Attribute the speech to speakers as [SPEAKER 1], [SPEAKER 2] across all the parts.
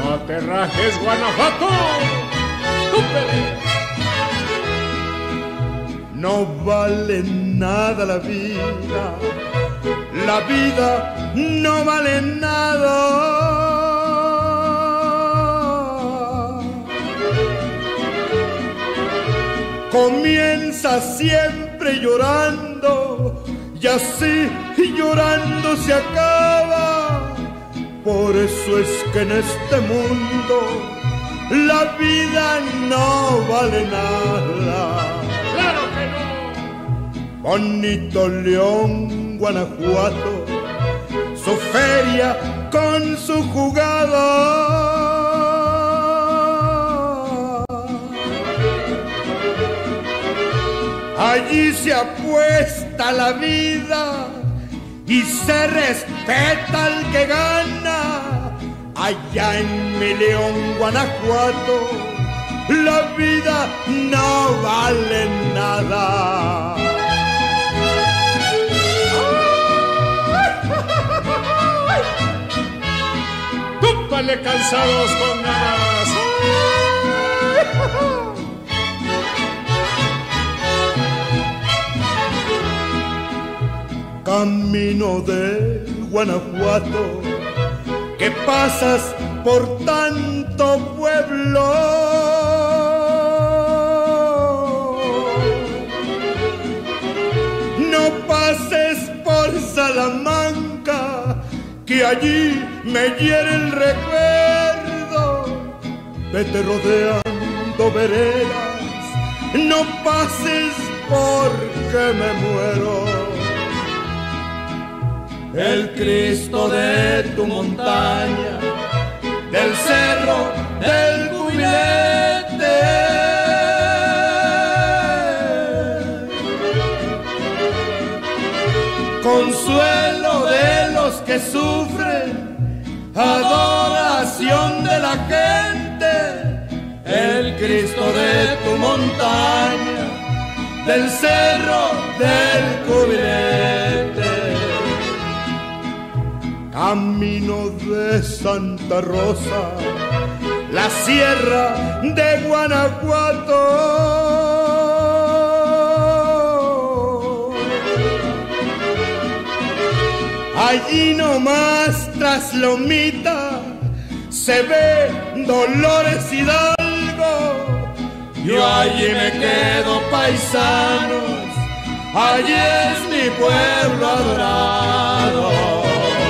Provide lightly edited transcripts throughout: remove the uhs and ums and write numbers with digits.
[SPEAKER 1] No te rajes, Guanajuato, tú pelea.
[SPEAKER 2] No vale nada la vida no vale nada. Comienza siempre llorando y así llorando se acaba. Por eso es que en este mundo la vida no vale nada.
[SPEAKER 1] ¡Claro que no!
[SPEAKER 2] Bonito León, Guanajuato, su feria con su jugada. Allí se apuesta la vida y se respeta al que gana. Allá en mi León, Guanajuato, la vida no vale nada.
[SPEAKER 1] ¡Túpale, cansados con ganas!
[SPEAKER 2] Camino de Guanajuato, que pasas por tanto pueblo. No pases por Salamanca, que allí me hiere el recuerdo. Vete rodeando veredas, no pases porque me muero. El Cristo de tu montaña, del cerro del Cubilete, consuelo de los que sufren, adoración de la gente. El Cristo de tu montaña, del cerro del Cubilete. Camino de Santa Rosa, la sierra de Guanajuato. Allí nomás tras Lomita se ve Dolores Hidalgo. Yo allí me quedo, paisanos, allí es mi pueblo adorado.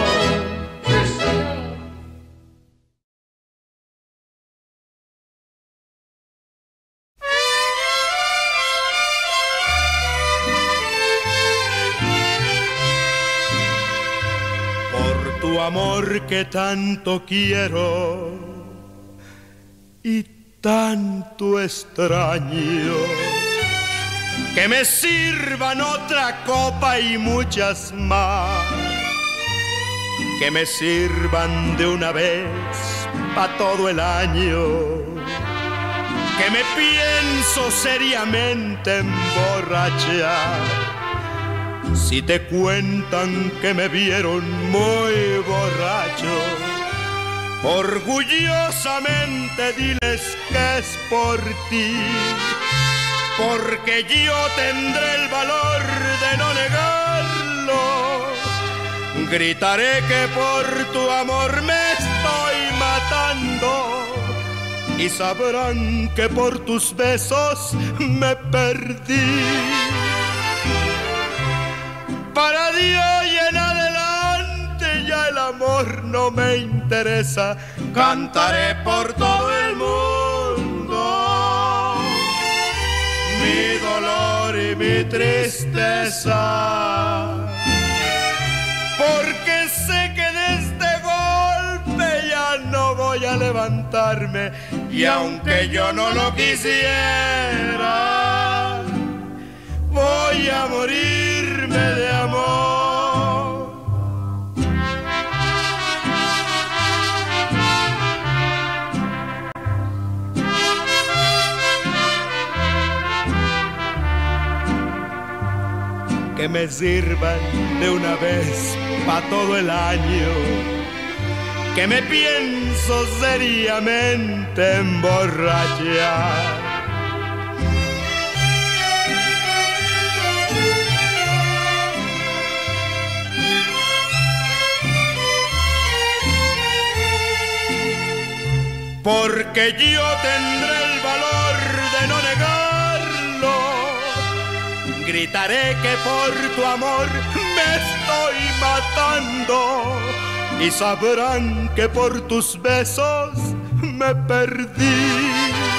[SPEAKER 2] Amor que tanto quiero y tanto extraño, que me sirvan otra copa y muchas más, que me sirvan de una vez pa' todo el año, que me pienso seriamente emborrachar. Si te cuentan que me vieron muy borracho, orgullosamente diles que es por ti, porque yo tendré el valor de no negarlo. Gritaré que por tu amor me estoy matando y sabrán que por tus besos me perdí. Para Dios y en adelante ya el amor no me interesa. Cantaré por todo el mundo mi dolor y mi tristeza, porque sé que de este golpe ya no voy a levantarme, y aunque yo no lo quisiera, voy a morirme de amor. Que me sirvan de una vez pa' todo el año, que me pienso seriamente emborrachar. Porque yo tendré el valor de no negarlo. Gritaré que por tu amor me estoy matando y sabrán que por tus besos me perdí.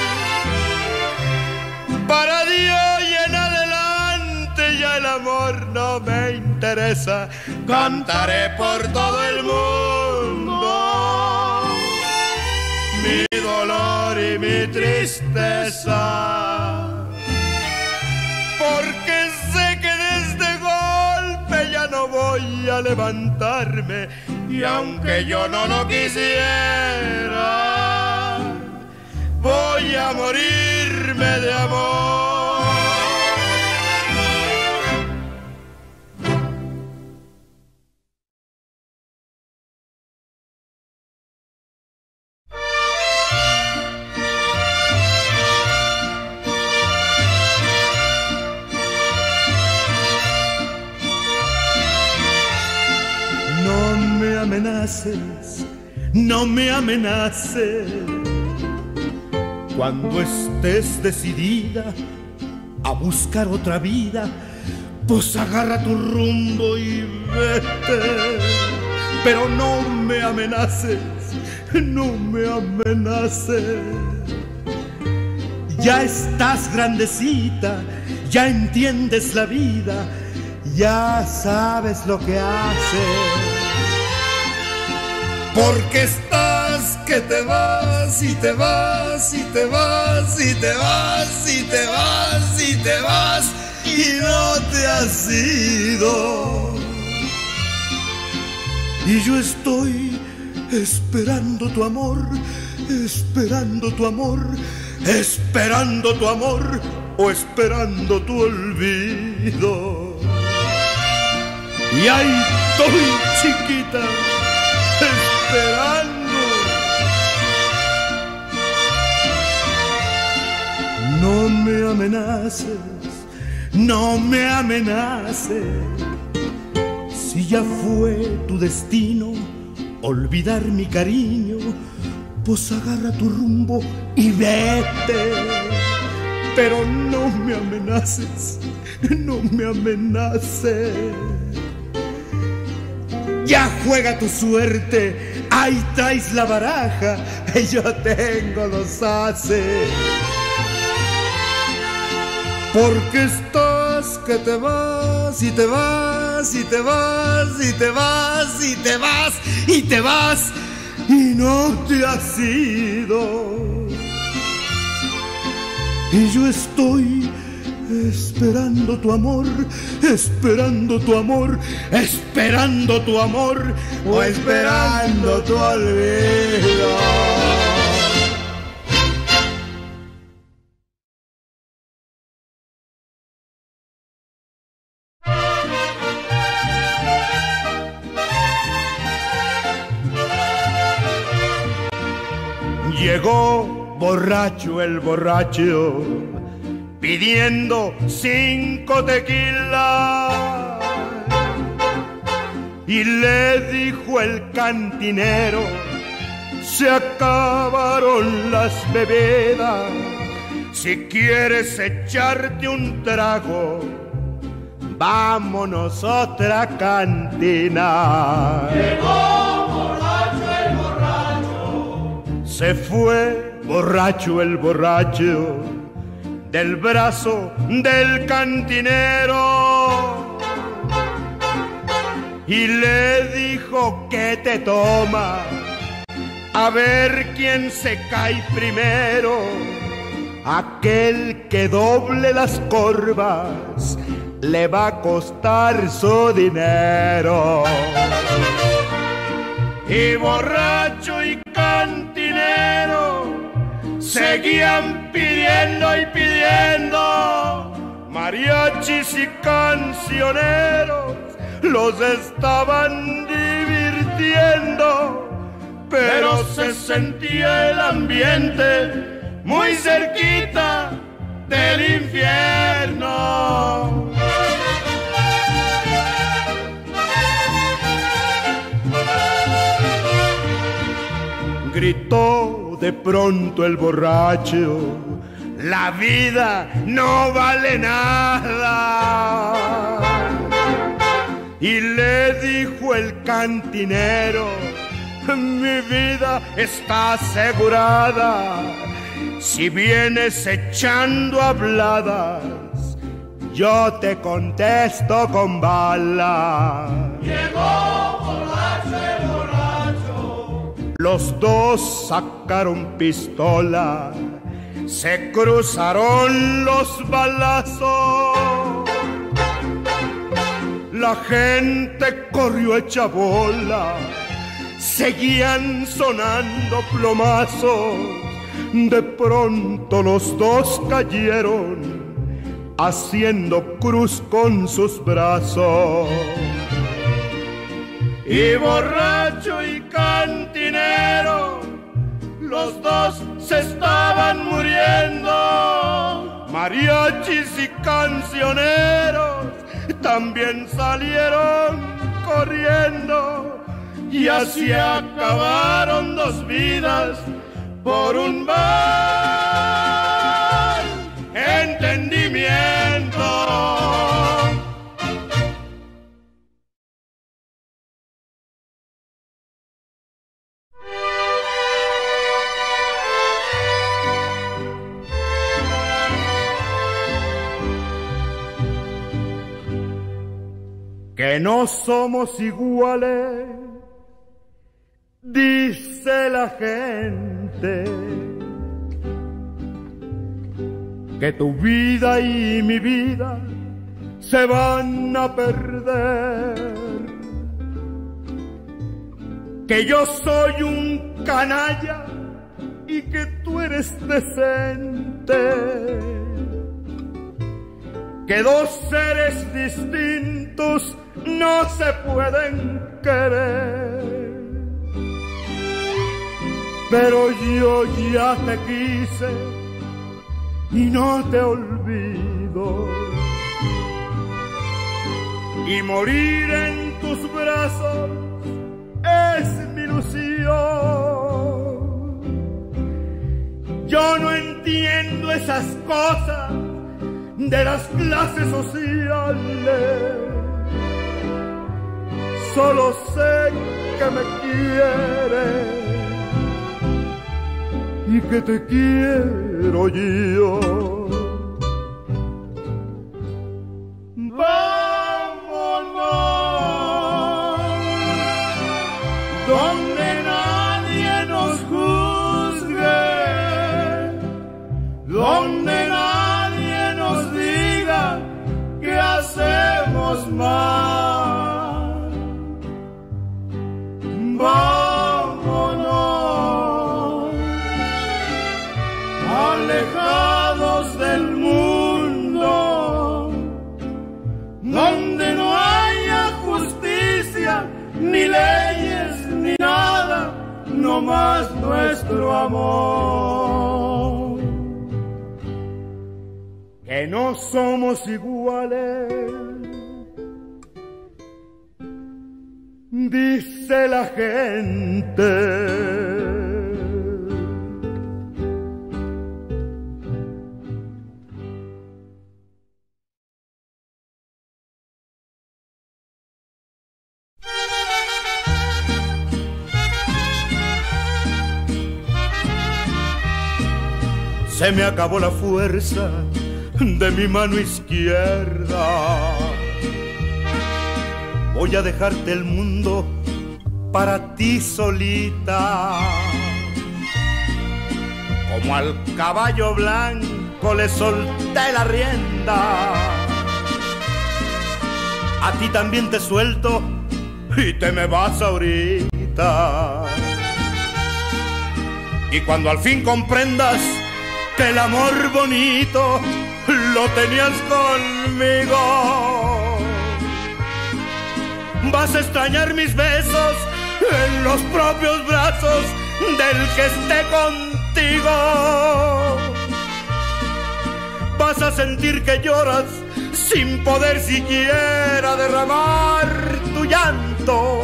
[SPEAKER 2] Para Dios y en adelante ya el amor no me interesa. Cantaré por todo el mundo mi dolor y mi tristeza, porque sé que de este golpe ya no voy a levantarme, y aunque yo no lo quisiera, voy a morirme de amor. No me amenaces. Cuando estés decidida a buscar otra vida, pues agarra tu rumbo y vete. Pero no me amenaces, no me amenaces. Ya estás grandecita, ya entiendes la vida, ya sabes lo que haces. Porque estás que te vas y te vas y te vas y te vas y te vas y te vas y no te has ido. Y yo estoy esperando tu amor, esperando tu amor, esperando tu amor o esperando tu olvido. Y ahí estoy, chiquita, esperando. No me amenaces, no me amenaces. Si ya fue tu destino olvidar mi cariño, pues agarra tu rumbo y vete. Pero no me amenaces, no me amenaces. Ya juega tu suerte, ahí traes la baraja, yo tengo los ases. Porque estás que te vas y te vas y te vas y te vas y te vas y te vas y no te has ido. Y yo estoy esperando tu amor, esperando tu amor, esperando tu amor o esperando tu olvido. Llegó borracho el borracho, pidiendo 5 tequilas, y le dijo el cantinero: se acabaron las bebidas, si quieres echarte un trago, vámonos a otra cantina.
[SPEAKER 1] Llegó borracho el borracho,
[SPEAKER 2] se fue borracho el borracho del brazo del cantinero, y le dijo: ¿qué te toma? A ver quién se cae primero. Aquel que doble las corvas le va a costar su dinero. Y borracho y cantinero seguían pidiendo y pidiendo. Mariachis y cancioneros los estaban divirtiendo. pero se sentía el ambiente muy cerquita del infierno. Gritó de pronto el borracho: la vida no vale nada. Y le dijo el cantinero: mi vida está asegurada. Si vienes echando habladas, yo te contesto con bala. Llegó borracho el borracho. Los dos sacaron pistola, se cruzaron los balazos. La gente corrió hecha bola, seguían sonando plomazos. De pronto los dos cayeron, haciendo cruz con sus brazos. Y borracho y cantinero, los dos se estaban muriendo. Mariachis y cancioneros también salieron corriendo. Y así acabaron dos vidas por un mal entendimiento. Que no somos iguales, dice la gente, que tu vida y mi vida se van a perder, que yo soy un canalla y que tú eres decente, que dos seres distintos no se pueden querer. Pero yo ya te quise y no te olvido, y morir en tus brazos es mi ilusión. Yo no entiendo esas cosas de las clases sociales, solo sé que me quieres y que te quiero yo. Vámonos donde nadie nos juzgue, donde nadie nos diga que hacemos mal. Vámonos alejados del mundo, donde no haya justicia, ni leyes, ni nada, no más nuestro amor. Que no somos iguales, dice la gente. Se me acabó la fuerza de mi mano izquierda. Voy a dejarte el mundo para ti solita. Como al caballo blanco le solté la rienda, a ti también te suelto y te me vas ahorita. Y cuando al fin comprendas que el amor bonito lo tenías conmigo, vas a extrañar mis besos en los propios brazos del que esté contigo. Vas a sentir que lloras sin poder siquiera derramar tu llanto.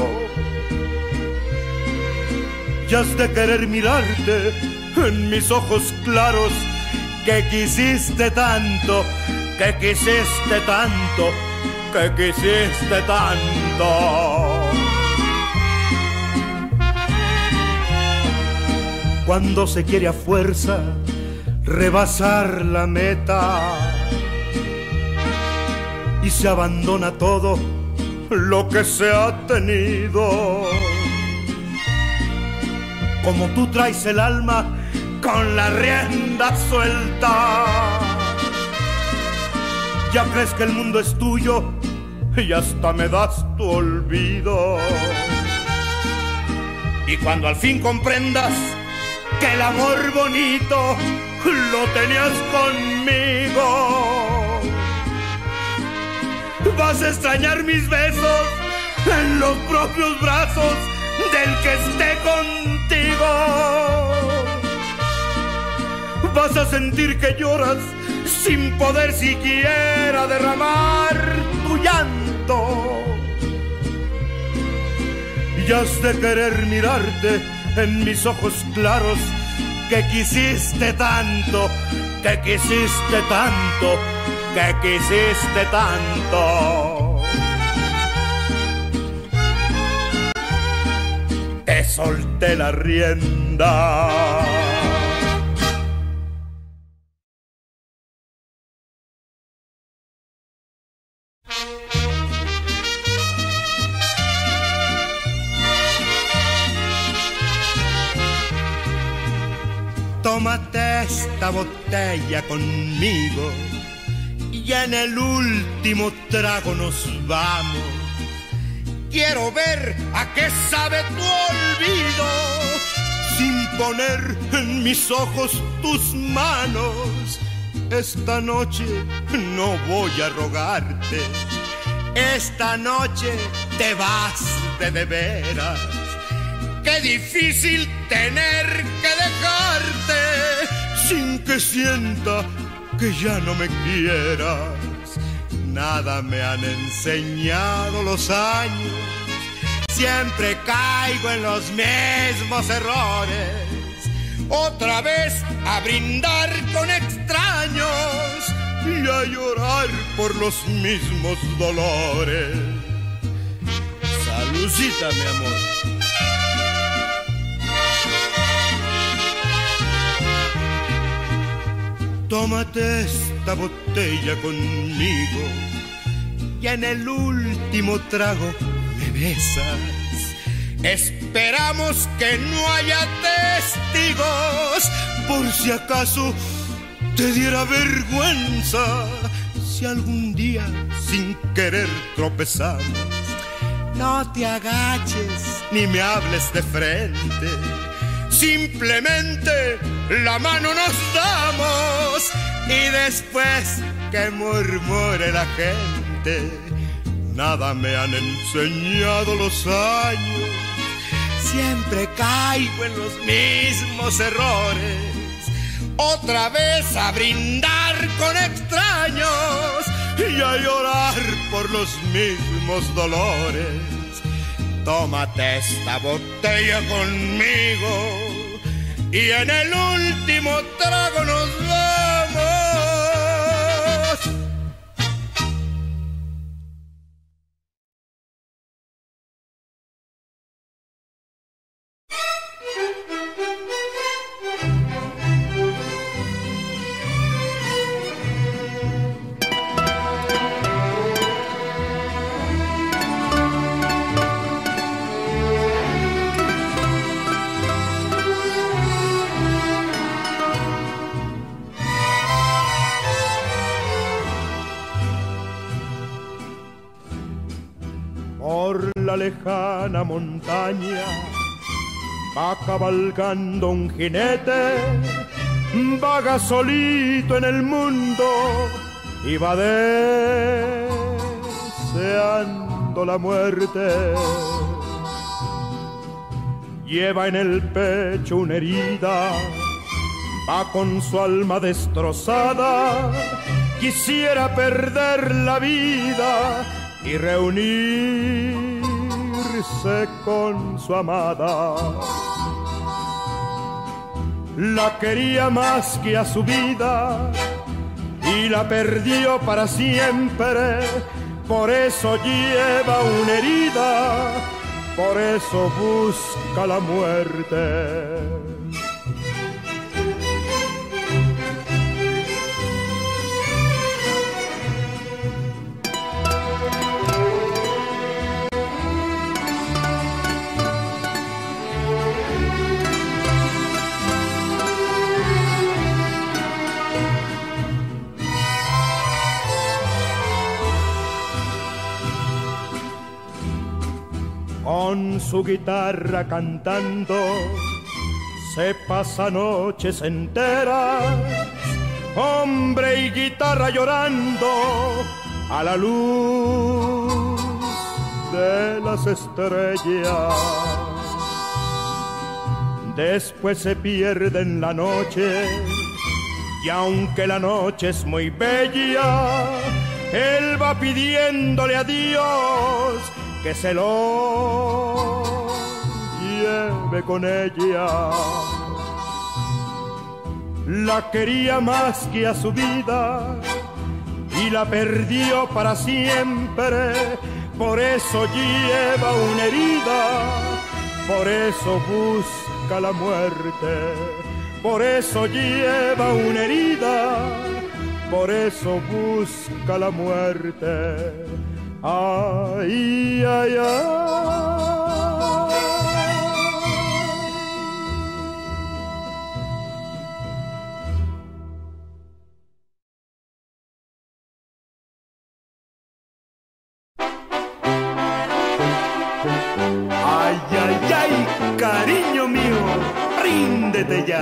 [SPEAKER 2] Y has de querer mirarte en mis ojos claros, que quisiste tanto, que quisiste tanto, que quisiste tanto. Cuando se quiere a fuerza rebasar la meta y se abandona todo lo que se ha tenido. Como tú traes el alma con la rienda suelta, ya crees que el mundo es tuyo y hasta me das tu olvido. Y cuando al fin comprendas que el amor bonito lo tenías conmigo, vas a extrañar mis besos en los propios brazos del que esté contigo. Vas a sentir que lloras sin poder siquiera derramar tu llanto. Y has de querer mirarte en mis ojos claros, que quisiste tanto, que quisiste tanto, que quisiste tanto. Te solté la rienda. Tómate esta botella conmigo y en el último trago nos vamos. Quiero ver a qué sabe tu olvido, sin poner en mis ojos tus manos. Esta noche no voy a rogarte, esta noche te vas de veras. Qué difícil tener que dejarte sin que sienta que ya no me quieras. Nada me han enseñado los años, siempre caigo en los mismos errores. Otra vez a brindar con extraños y a llorar por los mismos dolores. Saludcita, mi amor. Tómate esta botella conmigo y en el último trago me besas. Esperamos que no haya testigos, por si acaso te diera vergüenza si algún día sin querer tropezamos. No te agaches ni me hables de frente, simplemente la mano nos damos y después que murmure la gente. Nada me han enseñado los años, siempre caigo en los mismos errores. Otra vez a brindar con extraños y a llorar por los mismos dolores. Tómate esta botella conmigo y en el último trago nos vamos. Por la lejana montaña va cabalgando un jinete, vaga solito en el mundo y va deseando la muerte.
[SPEAKER 3] lleva en el pecho una herida, va con su alma destrozada, quisiera perder la vida y reunirse con su amada. La quería más que a su vida y la perdió para siempre, por eso lleva una herida, por eso busca la muerte. Con su guitarra cantando se pasa noches enteras, hombre y guitarra llorando a la luz de las estrellas. Después se pierde en la noche y aunque la noche es muy bella, él va pidiéndole a Dios que se lo lleve con ella. La quería más que a su vida y la perdió para siempre, por eso lleva una herida, por eso busca la muerte, por eso lleva una herida, por eso busca la muerte. Ay, ay, ay. Ay, ay, ay, cariño mío, ríndete ya.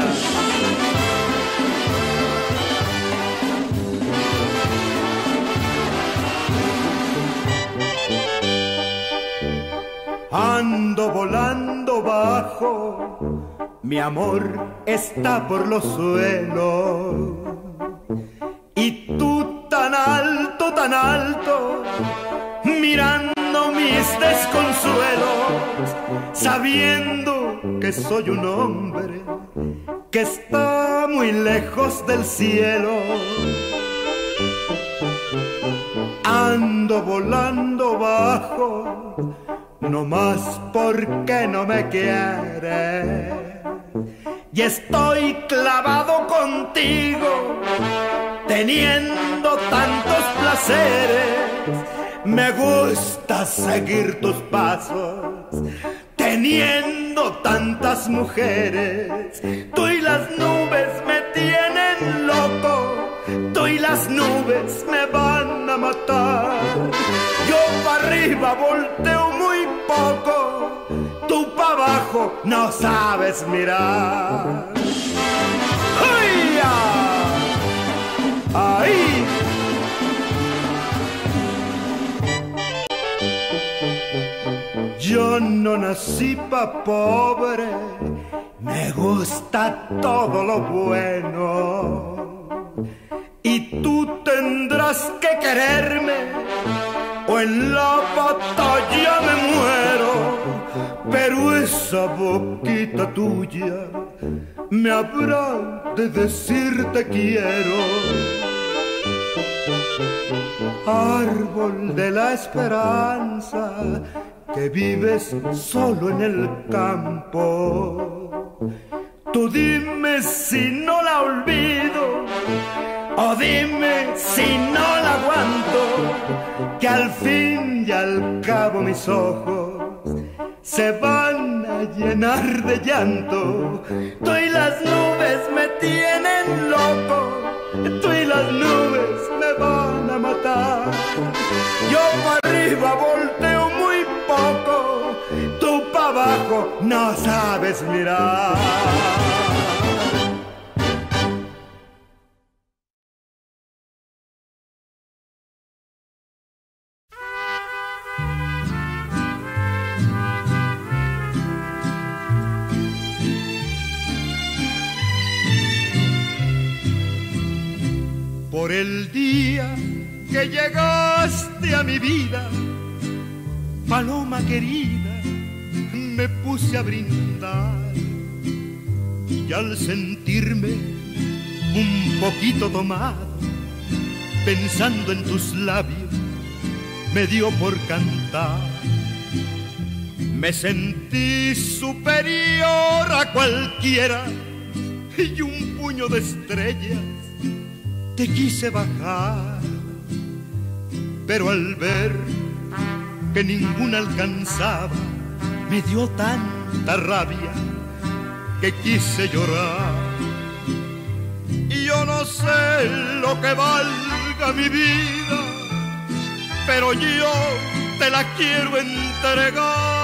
[SPEAKER 3] Ando volando bajo, mi amor está por los suelos. Y tú tan alto, mirando mis desconsuelos, sabiendo que soy un hombre que está muy lejos del cielo. Ando volando bajo, no más porque no me quieres, y estoy clavado contigo, teniendo tantos placeres. Me gusta seguir tus pasos, teniendo tantas mujeres. Tú y las nubes me tienen loco, tú y las nubes me van a matar. Yo para arriba volteo muy poco, tú para abajo no sabes mirar. ¡Ay! ¡Ahí! Yo no nací pa' pobre, me gusta todo lo bueno. Y tú tendrás que quererme, o en la batalla me muero. Pero esa boquita tuya me habrá de decir te quiero. Árbol de la esperanza, que vives solo en el campo. Tú dime si no la olvido, o dime si no la aguanto, que al fin y al cabo mis ojos se van a llenar de llanto. Tú y las nubes me tienen loco, tú y las nubes me van a matar. Yo para arriba volteo muy poco, tú para abajo no sabes mirar. por el día que llegaste a mi vida, paloma querida, me puse a brindar. Y al sentirme un poquito tomado, pensando en tus labios, me dio por cantar. Me sentí superior a cualquiera y un puño de estrellas te quise bajar. Pero al ver que ninguna alcanzaba, me dio tanta rabia que quise llorar. Y yo no sé lo que valga mi vida, pero yo te la quiero entregar.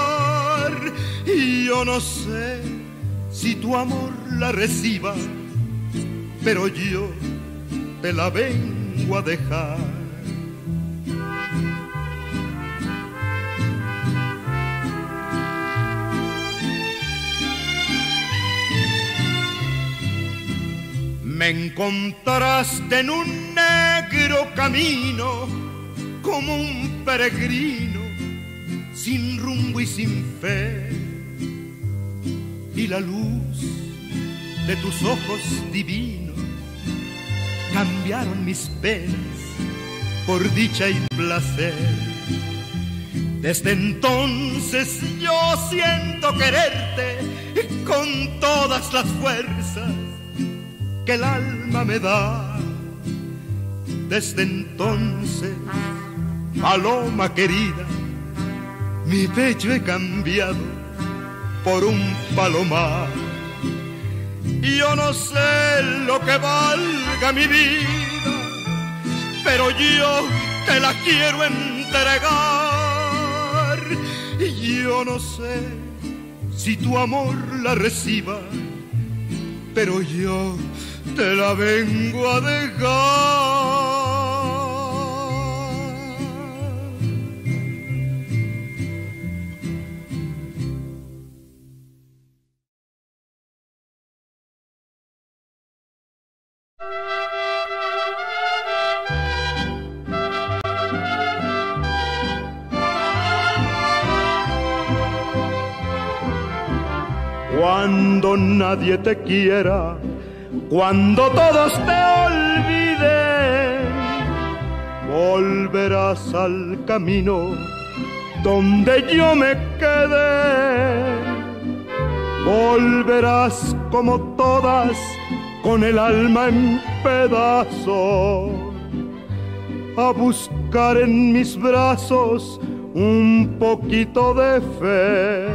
[SPEAKER 3] Y yo no sé si tu amor la reciba, pero yo te la vengo a dejar. Me encontraste en un negro camino, como un peregrino, sin rumbo y sin fe. Y la luz de tus ojos divinos cambiaron mis penas por dicha y placer. Desde entonces yo siento quererte con todas las fuerzas que el alma me da. Desde entonces, paloma querida, mi pecho he cambiado por un palomar. Y yo no sé lo que valga mi vida, pero yo te la quiero entregar. Y yo no sé si tu amor la reciba, pero yo te la vengo a dejar. Cuando nadie te quiera, cuando todos te olviden, volverás al camino donde yo me quedé. Volverás como todas, con el alma en pedazos, a buscar en mis brazos un poquito de fe.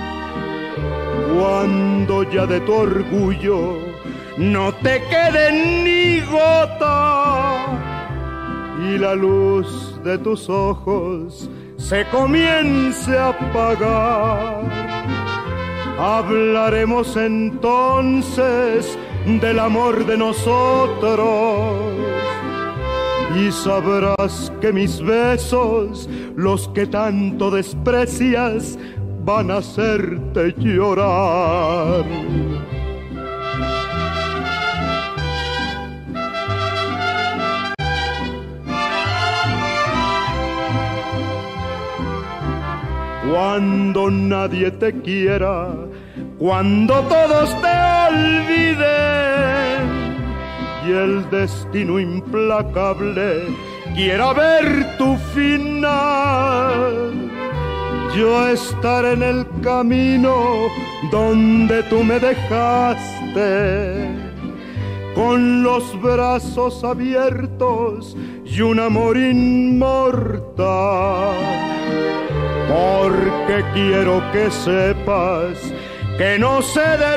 [SPEAKER 3] Cuando ya de tu orgullo no te quede ni gota y la luz de tus ojos se comience a apagar, hablaremos entonces del amor de nosotros y sabrás que mis besos, los que tanto desprecias, van a hacerte llorar. Cuando nadie te quiera, cuando todos te olviden y el destino implacable quiera ver tu final, yo estaré en el camino donde tú me dejaste, con los brazos abiertos y un amor inmortal. Porque quiero que sepas que no sé de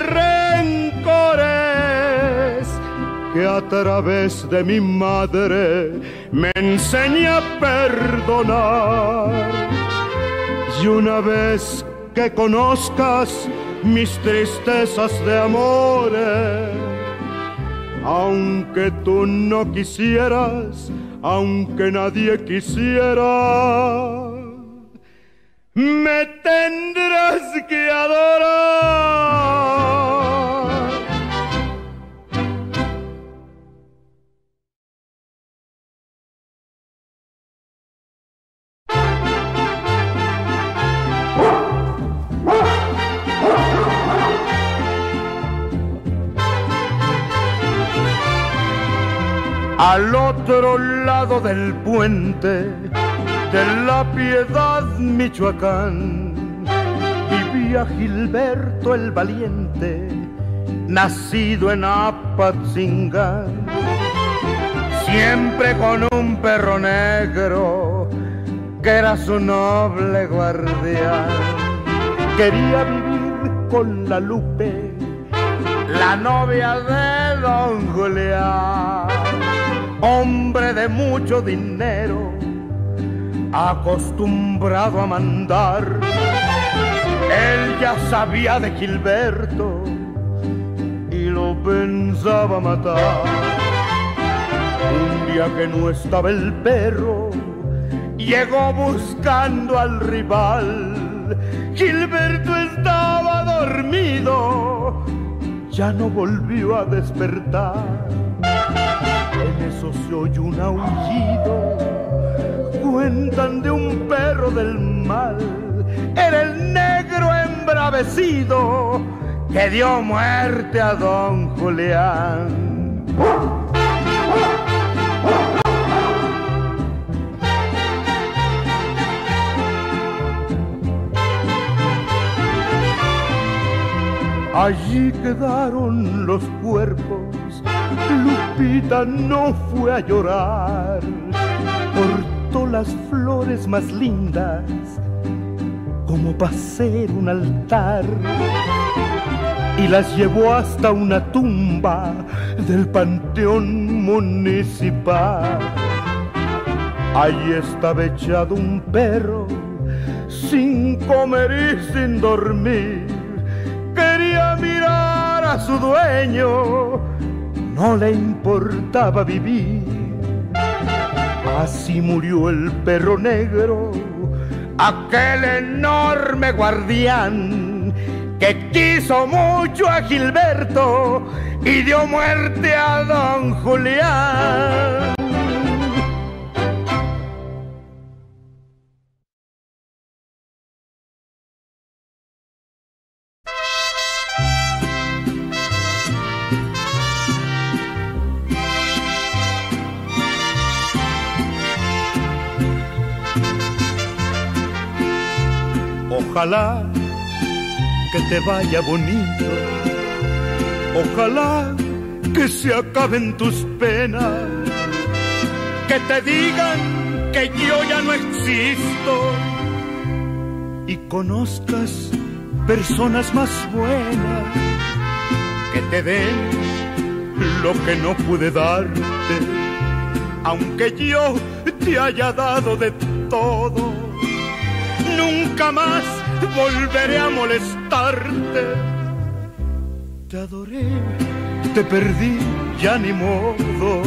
[SPEAKER 3] rencores, que a través de mi madre me enseña a perdonar. Y una vez que conozcas mis tristezas de amores, aunque tú no quisieras, aunque nadie quisiera, me tendrás que adorar. Al otro lado del puente de la Piedad, Michoacán, vivía Gilberto el Valiente, nacido en Apatzingán. Siempre con un perro negro que era su noble guardián. Quería vivir con la Lupe, la novia de don Julián. Hombre de mucho dinero, acostumbrado a mandar, él ya sabía de Gilberto y lo pensaba matar. Un día que no estaba el perro, llegó buscando al rival. Gilberto estaba dormido, ya no volvió a despertar. En eso se oyó un aullido, cuentan de un perro del mal. Era el negro embravecido que dio muerte a don Julián. Allí quedaron los cuerpos, Lupita no fue a llorar, cortó las flores más lindas como para hacer un altar y las llevó hasta una tumba del panteón municipal. Allí estaba echado un perro sin comer y sin dormir. Quería mirar a su dueño, no le importaba vivir. Así murió el perro negro, aquel enorme guardián que quiso mucho a Gilberto y dio muerte a don Julián. Ojalá que te vaya bonito, ojalá que se acaben tus penas, que te digan que yo ya no existo y conozcas personas más buenas que te den lo que no pude darte, aunque yo te haya dado de todo. Nunca más volveré a molestarte. Te adoré, te perdí, ya ni modo.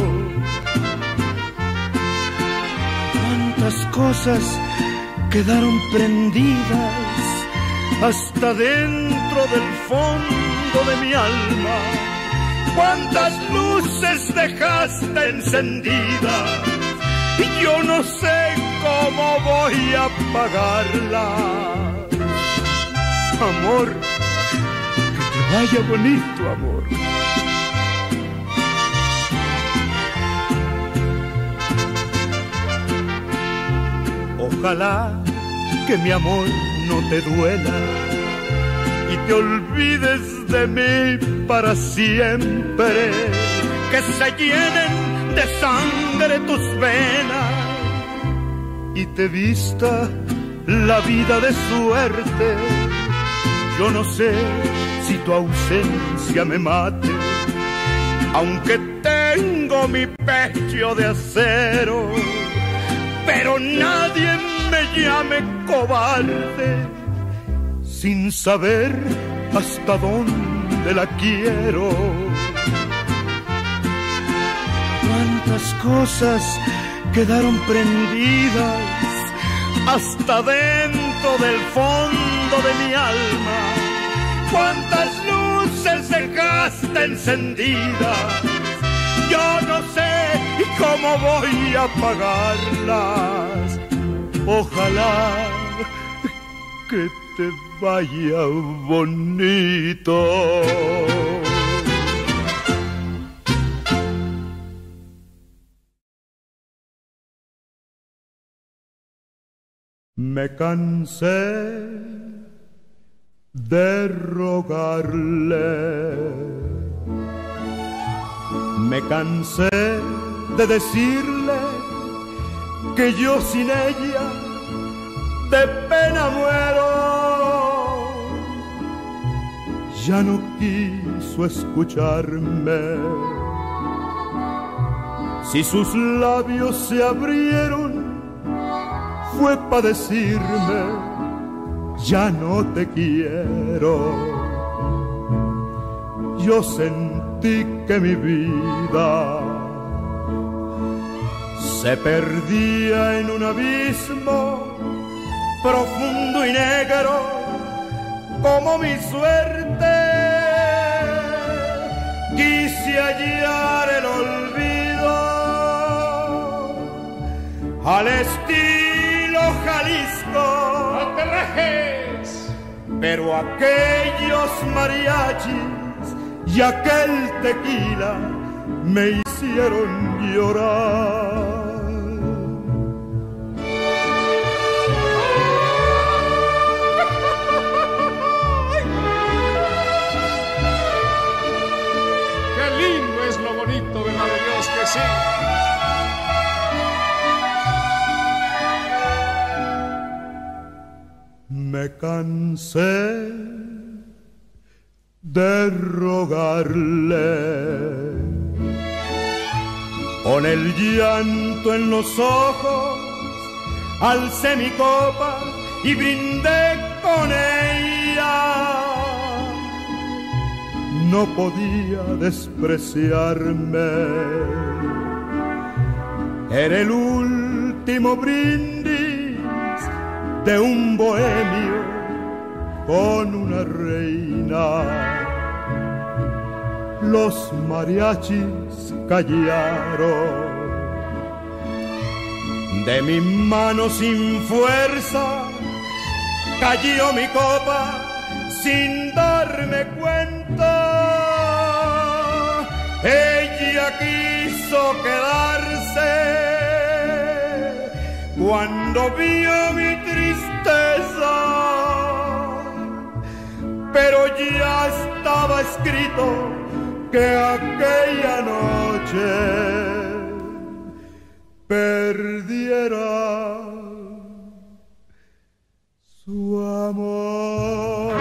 [SPEAKER 3] Cuántas cosas quedaron prendidas hasta dentro del fondo de mi alma. Cuántas luces dejaste encendidas y yo no sé cómo voy a apagarla. Amor, que te vaya bonito, amor. Ojalá que mi amor no te duela y te olvides de mí para siempre, que se llenen de sangre tus venas y te vista la vida de suerte. Yo no sé si tu ausencia me mate, aunque tengo mi pecho de acero, pero nadie me llame cobarde sin saber hasta dónde la quiero. Cuántas cosas quedaron prendidas hasta dentro del fondo de mi alma. Cuántas luces dejaste encendidas, yo no sé cómo voy a apagarlas. Ojalá que te vaya bonito. Me cansé de rogarle, me cansé de decirle que yo sin ella de pena muero. Ya no quiso escucharme. Si sus labios se abrieron, fue pa' decirme, ya no te quiero. Yo sentí que mi vida se perdía en un abismo profundo y negro como mi suerte. Quise hallar el olvido al estilo Jalisco.
[SPEAKER 1] ¡No te rajes!
[SPEAKER 3] Pero aquellos mariachis y aquel tequila me hicieron llorar.
[SPEAKER 1] ¡Qué lindo es lo bonito, verdad de Dios que sí!
[SPEAKER 3] Me cansé de rogarle, con el llanto en los ojos, alcé mi copa y brindé con ella. No podía despreciarme, era el último brindis de un bohemio con una reina. Los mariachis callaron, de mi mano sin fuerza cayó mi copa sin darme cuenta. Ella quiso quedarse cuando vio mi tristeza, pero ya estaba escrito que aquella noche perdiera su amor.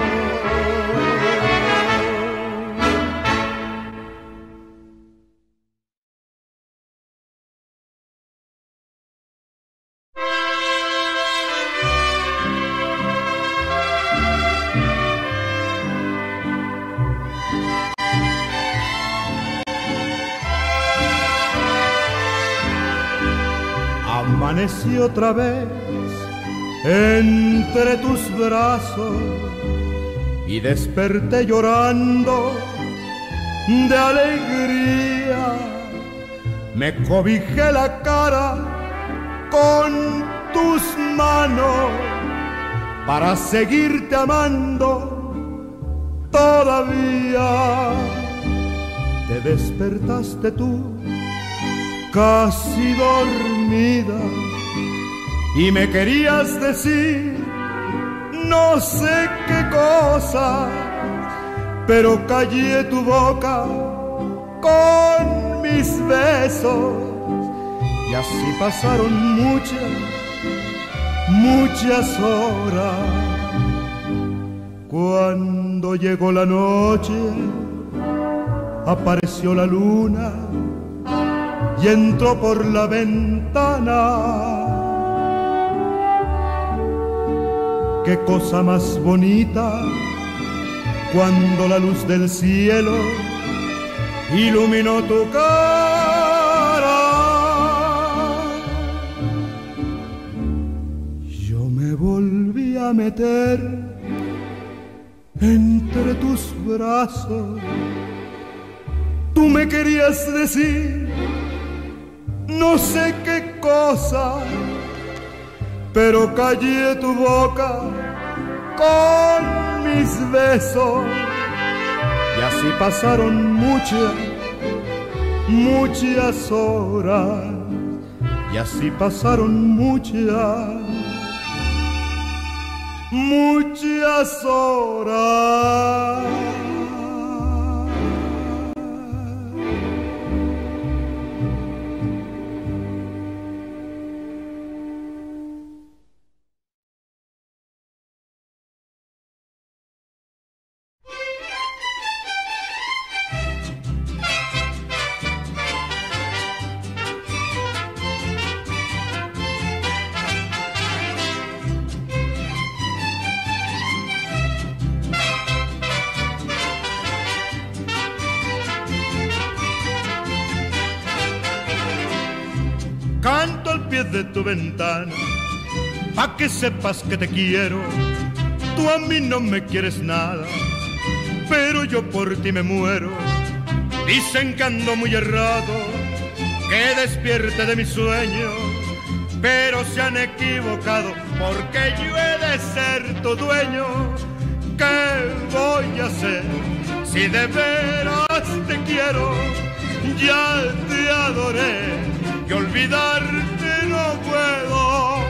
[SPEAKER 3] Amanecí otra vez entre tus brazos y desperté llorando de alegría. Me cobijé la cara con tus manos para seguirte amando todavía. Te despertaste tú casi dormida y me querías decir no sé qué cosa, pero callé tu boca con mis besos y así pasaron muchas horas. Cuando llegó la noche apareció la luna y entró por la ventana. Qué cosa más bonita cuando la luz del cielo iluminó tu cara. Yo me volví a meter entre tus brazos. Tú me querías decir no sé qué cosa, pero callé tu boca con mis besos y así pasaron muchas horas y así pasaron muchas
[SPEAKER 2] muchas horas. Canto al pie de tu ventana, pa' que sepas que te quiero. Tú a mí no me quieres nada, pero yo por ti me muero. Dicen que ando muy errado, que despierte de mi sueño, pero se han equivocado, porque yo he de ser tu dueño. ¿Qué voy a hacer si de veras te quiero? Ya te adoré y olvidarte no puedo.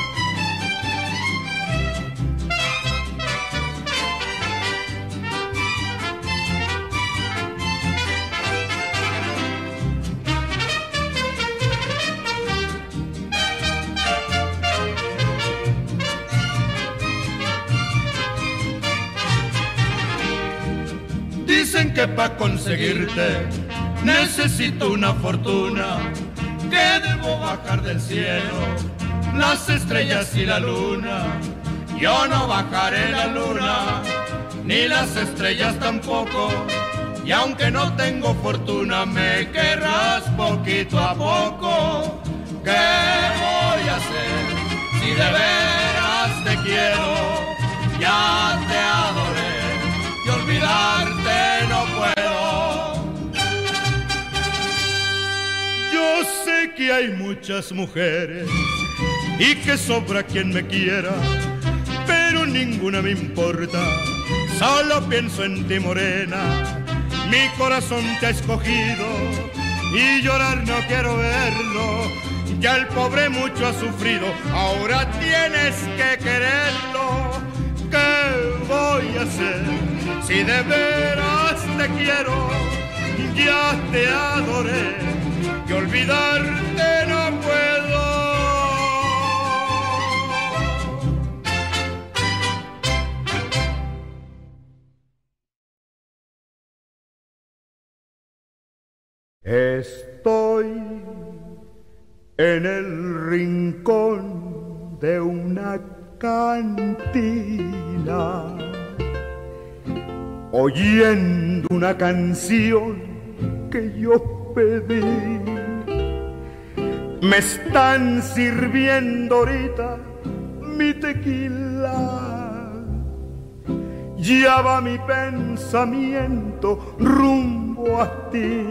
[SPEAKER 2] Dicen que pa' conseguirte necesito una fortuna, que debo bajar del cielo las estrellas y la luna. Yo no bajaré la luna, ni las estrellas tampoco, y aunque no tengo fortuna me querrás poquito a poco. ¿Qué voy a hacer si de veras te quiero? Ya te adoré y olvidarte no puedo. Yo sé que hay muchas mujeres y que sobra quien me quiera, pero ninguna me importa, solo pienso en ti, morena. Mi corazón te ha escogido y llorar no quiero verlo. Ya el pobre mucho ha sufrido, ahora tienes que quererlo. ¿Qué voy a hacer si de veras te quiero? Ya te adoré y olvidarte no puedo. Estoy en el rincón de una cantina, oyendo una canción que yo pedí. Me están sirviendo ahorita mi tequila, ya va mi pensamiento rumbo a ti.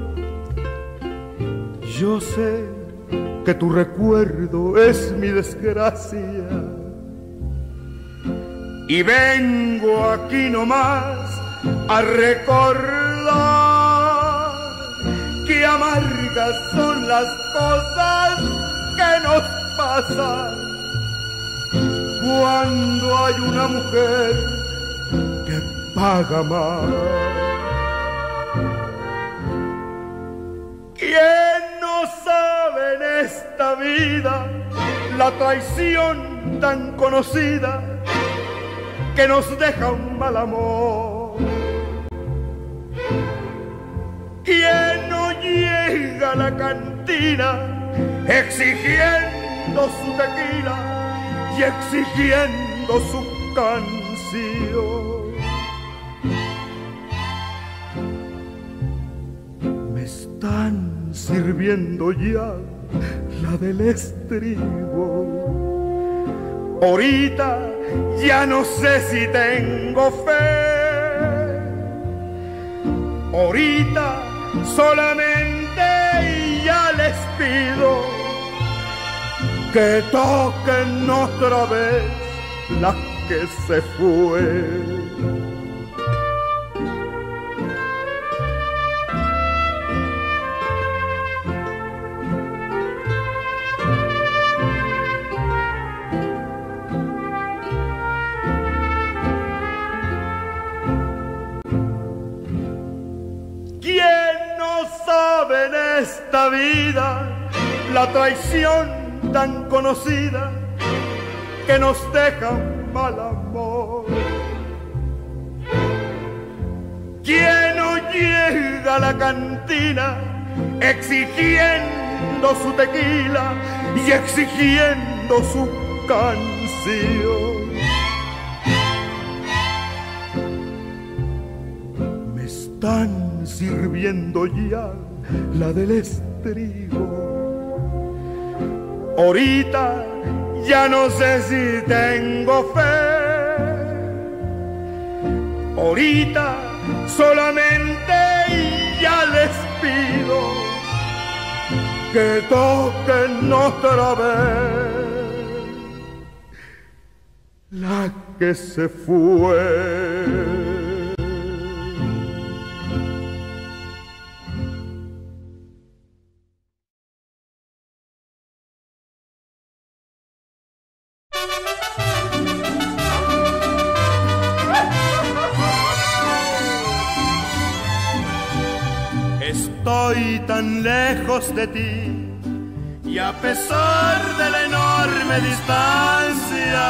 [SPEAKER 2] Yo sé que tu recuerdo es mi desgracia y vengo aquí nomás a recordar que amargas son las cosas que nos pasan cuando hay una mujer que paga más. ¿Quién no sabe en esta vida la traición tan conocida que nos deja un mal amor? ¿Quién no llega a la cantina exigiendo su tequila y exigiendo su canción? Me están sirviendo ya la del estribo. Ahorita ya no sé si tengo fe. Ahorita solamente ya les pido que toquen otra vez la que se fue.
[SPEAKER 3] vida, la traición tan conocida que nos deja un mal amor. ¿Quién no llega a la cantina exigiendo su tequila y exigiendo su canción? Me están sirviendo ya la del estribo. Ahorita ya no sé si tengo fe. Ahorita solamente ya les pido que toquen otra vez la que se fue. Estoy tan lejos de ti y a pesar de la enorme distancia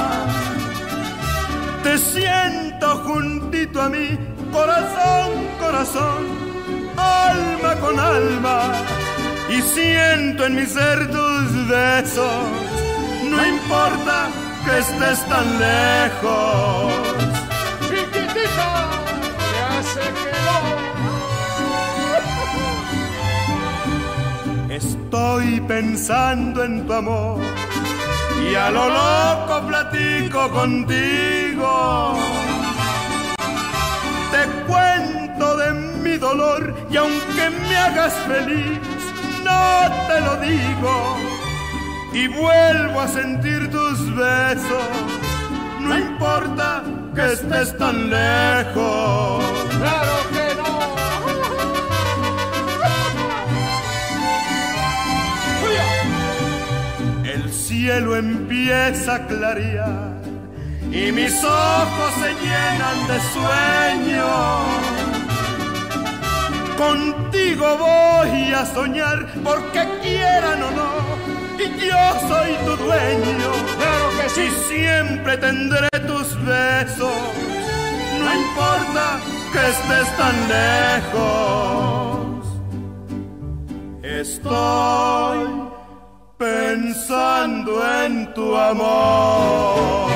[SPEAKER 3] te siento juntito a mí, corazón, corazón, alma con alma, y siento en mi ser tus besos, no importa que estés tan lejos.
[SPEAKER 1] Chiquitita, ya se quedó.
[SPEAKER 3] Estoy pensando en tu amor y a lo loco platico contigo. Te cuento de mi dolor y aunque me hagas feliz, no te lo digo. Y vuelvo a sentir tus besos, no importa que estés tan lejos.
[SPEAKER 1] ¡Claro que no!
[SPEAKER 3] El cielo empieza a clarear y mis ojos se llenan de sueño. Contigo voy a soñar porque quieran o no, y yo soy tu dueño.
[SPEAKER 1] ¡Claro que sí!
[SPEAKER 3] Y siempre tendré tus besos, no importa que estés tan lejos. Estoy pensando en tu amor.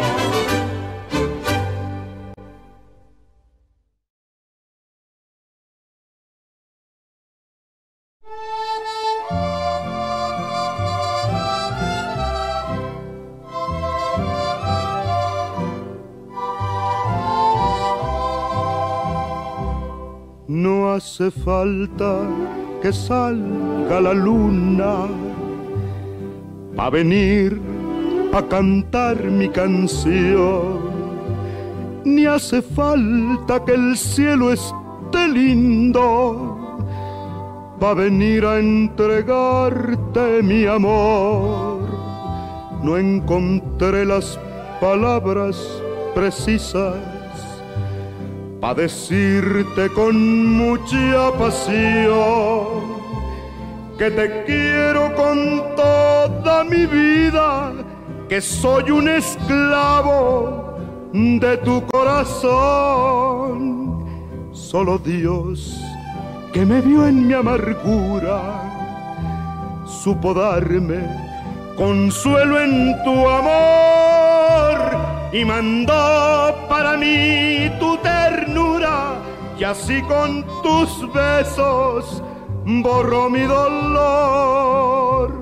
[SPEAKER 3] No hace falta que salga la luna a venir a cantar mi canción, ni hace falta que el cielo esté lindo pa' venir a entregarte mi amor. No encontré las palabras precisas pa' decirte con mucha pasión que te quiero con toda mi vida, que soy un esclavo de tu corazón. Solo Dios, que me vio en mi amargura, supo darme consuelo en tu amor y mandó para mí tu ternura, y así con tus besos borró mi dolor.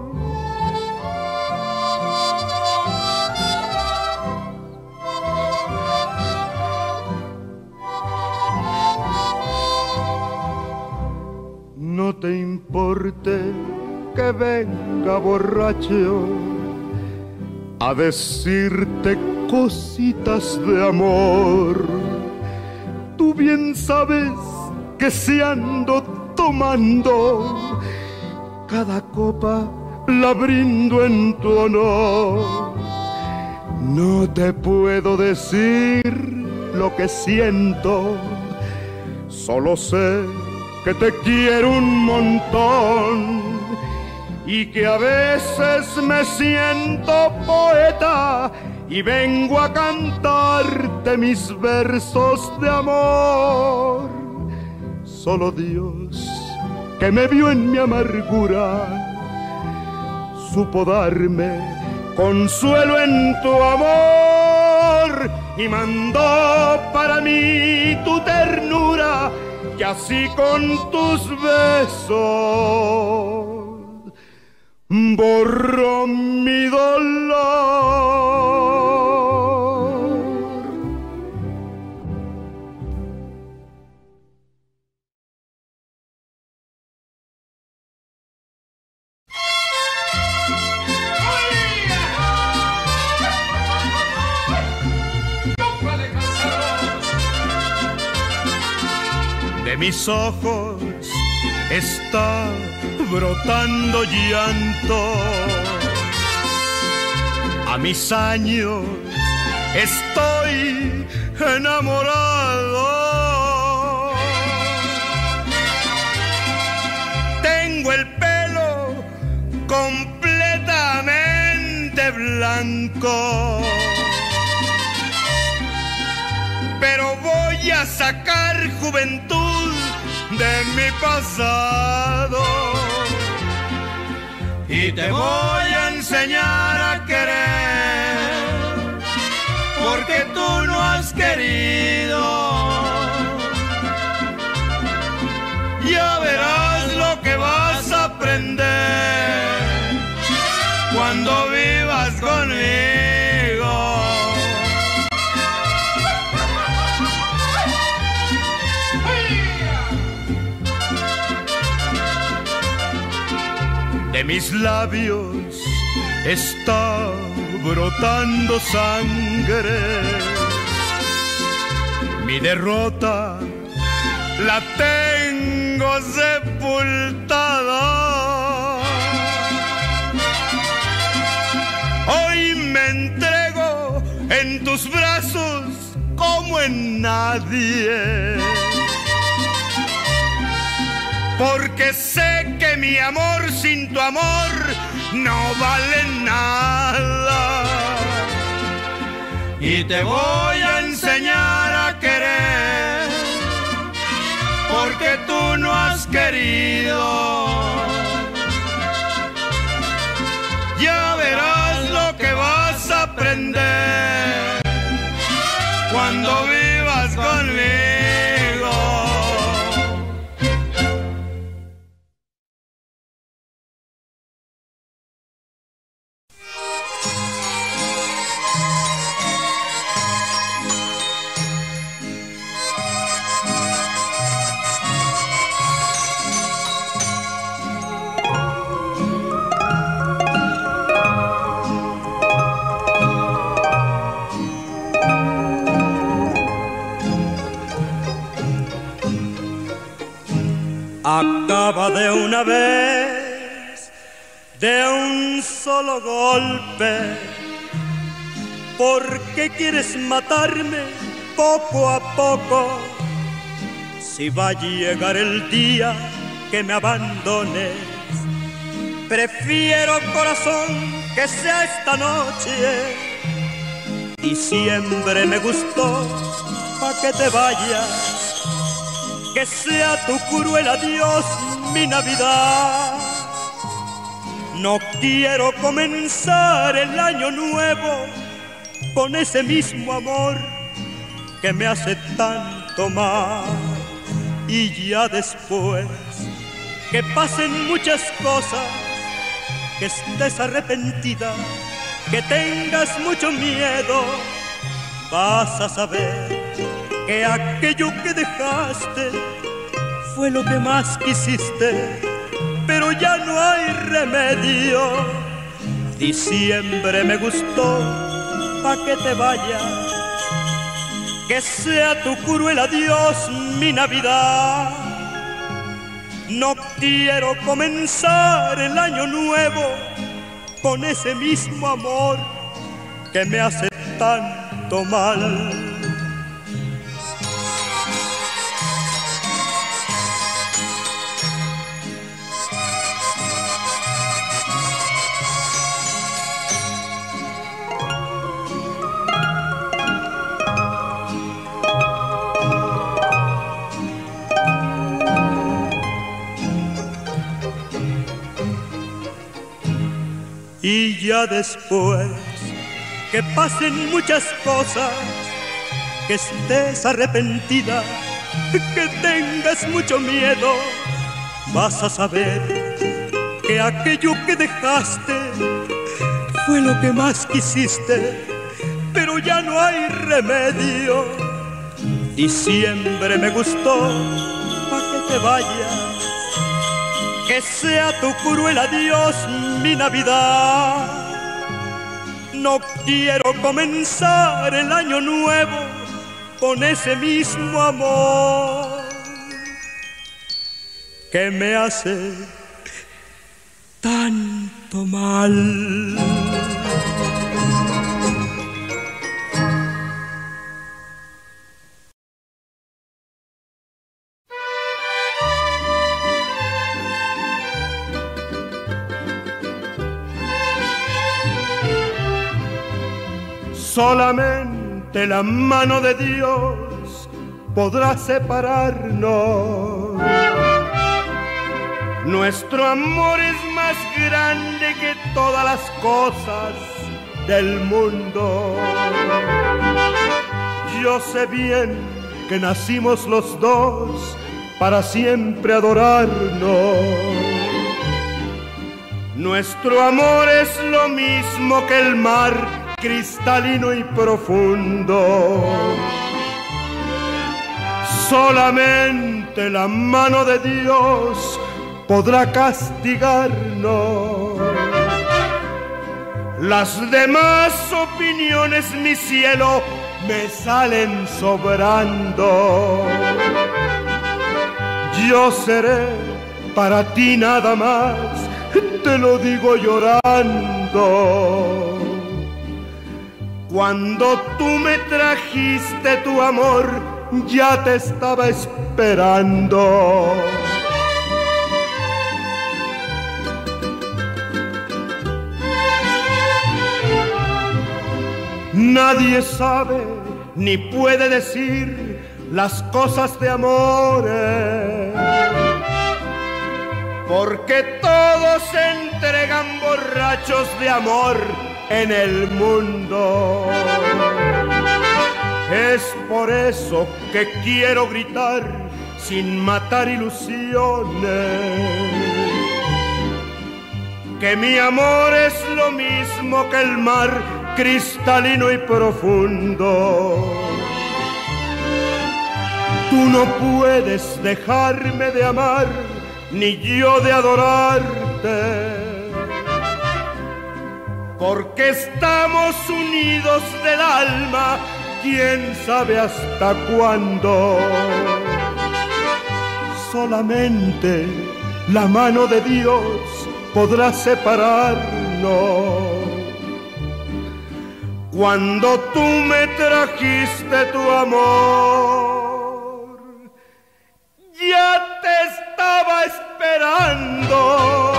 [SPEAKER 3] No te importe que venga borracho a decirte cositas de amor. Tú bien sabes que si ando tomando, cada copa la brindo en tu honor. No te puedo decir lo que siento, solo sé que te quiero un montón y que a veces me siento poeta y vengo a cantarte mis versos de amor. Solo Dios, que me vio en mi amargura, supo darme consuelo en tu amor y mandó para mí tu ternura, que así con tus besos borró mi dolor. De mis ojos está brotando llanto, a mis años estoy enamorado. Tengo el pelo completamente blanco, pero voy a sacar juventud de mi pasado y te voy a enseñar a querer, porque tú no has querido. Ya verás lo que vas a aprender cuando vivas conmigo. De mis labios está brotando sangre, mi derrota la tengo sepultada. Hoy me entrego en tus brazos como en nadie, porque sé que mi amor sin tu amor no vale nada. Y te voy a enseñar a querer, porque tú no has querido. Ya verás lo que vas a aprender cuando vivas conmigo.
[SPEAKER 2] Acaba de una vez, de un solo golpe. ¿Por qué quieres matarme poco a poco? Si va a llegar el día que me abandones, prefiero, corazón, que sea esta noche. Diciembre me gustó, pa' que te vayas. Que sea tu cruel adiós mi Navidad. No quiero comenzar el año nuevo con ese mismo amor que me hace tanto mal. Y ya después que pasen muchas cosas, que estés arrepentida, que tengas mucho miedo, vas a saber que aquello que dejaste fue lo que más quisiste, pero ya no hay remedio. Diciembre me gustó, pa' que te vayas. Que sea tu cruel adiós mi Navidad. No quiero comenzar el año nuevo con ese mismo amor que me hace tanto mal.
[SPEAKER 3] Y ya después que pasen muchas cosas, que estés arrepentida, que tengas mucho miedo, vas a saber que aquello que dejaste fue lo que más quisiste, pero ya no hay remedio. Y siempre me gustó pa' que te vayas, que sea tu cruel adiós mi Navidad. No quiero comenzar el año nuevo con ese mismo amor que me hace tanto mal.
[SPEAKER 2] Solamente la mano de Dios podrá separarnos. Nuestro amor es más grande que todas las cosas del mundo. Yo sé bien que nacimos los dos para siempre adorarnos. Nuestro amor es lo mismo que el mar, cristalino y profundo. Solamente la mano de Dios podrá castigarnos. Las demás opiniones, mi cielo, me salen sobrando. Yo seré para ti nada más, te lo digo llorando. Cuando tú me trajiste tu amor, ya te estaba esperando. Nadie sabe ni puede decir las cosas de amores, porque todos se entregan borrachos de amor en el mundo. Es por eso que quiero gritar sin matar ilusiones, que mi amor es lo mismo que el mar, cristalino y profundo. Tú no puedes dejarme de amar, ni yo de adorarte, porque estamos unidos del alma, quién sabe hasta cuándo. Solamente la mano de Dios podrá separarnos. Cuando tú me trajiste tu amor, ya te estaba esperando.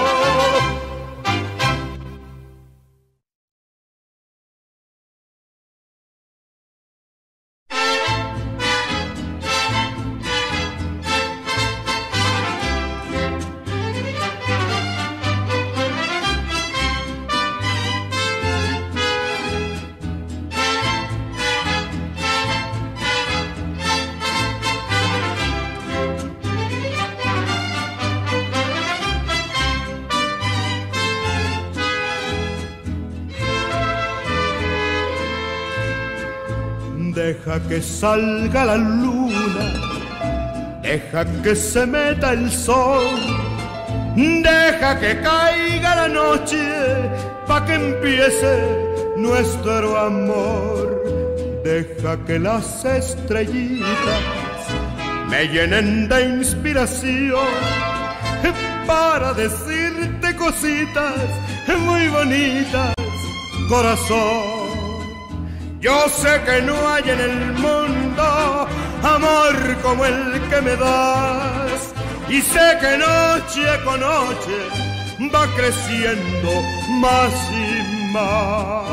[SPEAKER 2] Deja que salga la luna, deja que se meta el sol, deja que caiga la noche pa' que empiece nuestro amor. Deja que las estrellitas me llenen de inspiración para decirte cositas muy bonitas, corazón. Yo sé que no hay en el mundo amor como el que me das, y sé que noche con noche va creciendo más y más.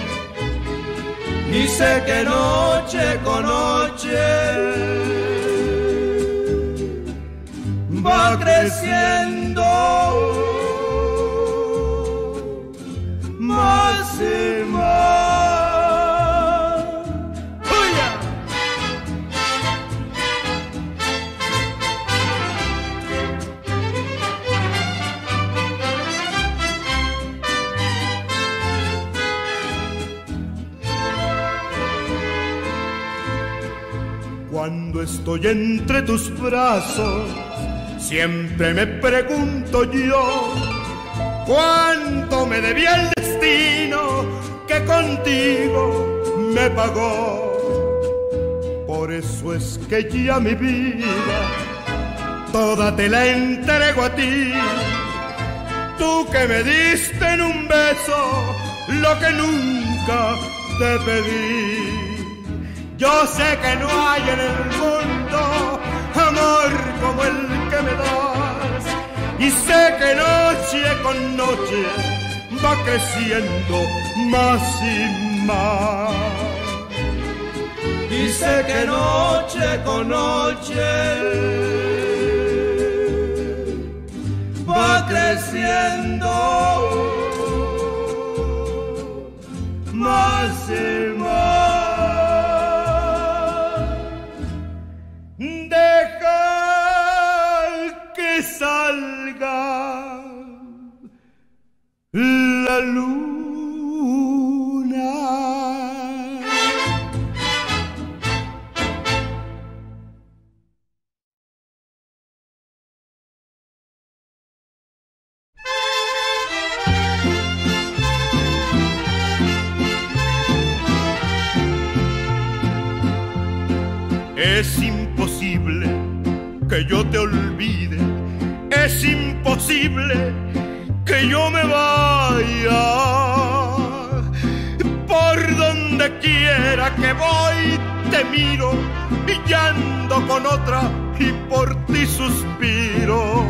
[SPEAKER 2] Y sé que noche con noche va creciendo
[SPEAKER 3] Cuando estoy entre tus brazos, siempre me pregunto yo, ¿cuánto me debía el destino que contigo me pagó? Por eso es que ya mi vida toda te la entrego a ti. Tú que me diste en un beso lo que nunca te pedí. Yo sé que no hay en el mundo amor como el que me das, y sé que noche con noche va creciendo más y más. Y sé que noche con noche va creciendo más y más. Deja que salga la luna. Es imposible que yo te olvide, es imposible que yo me vaya. Por donde quiera que voy te miro y ya ando con otra y por ti suspiro.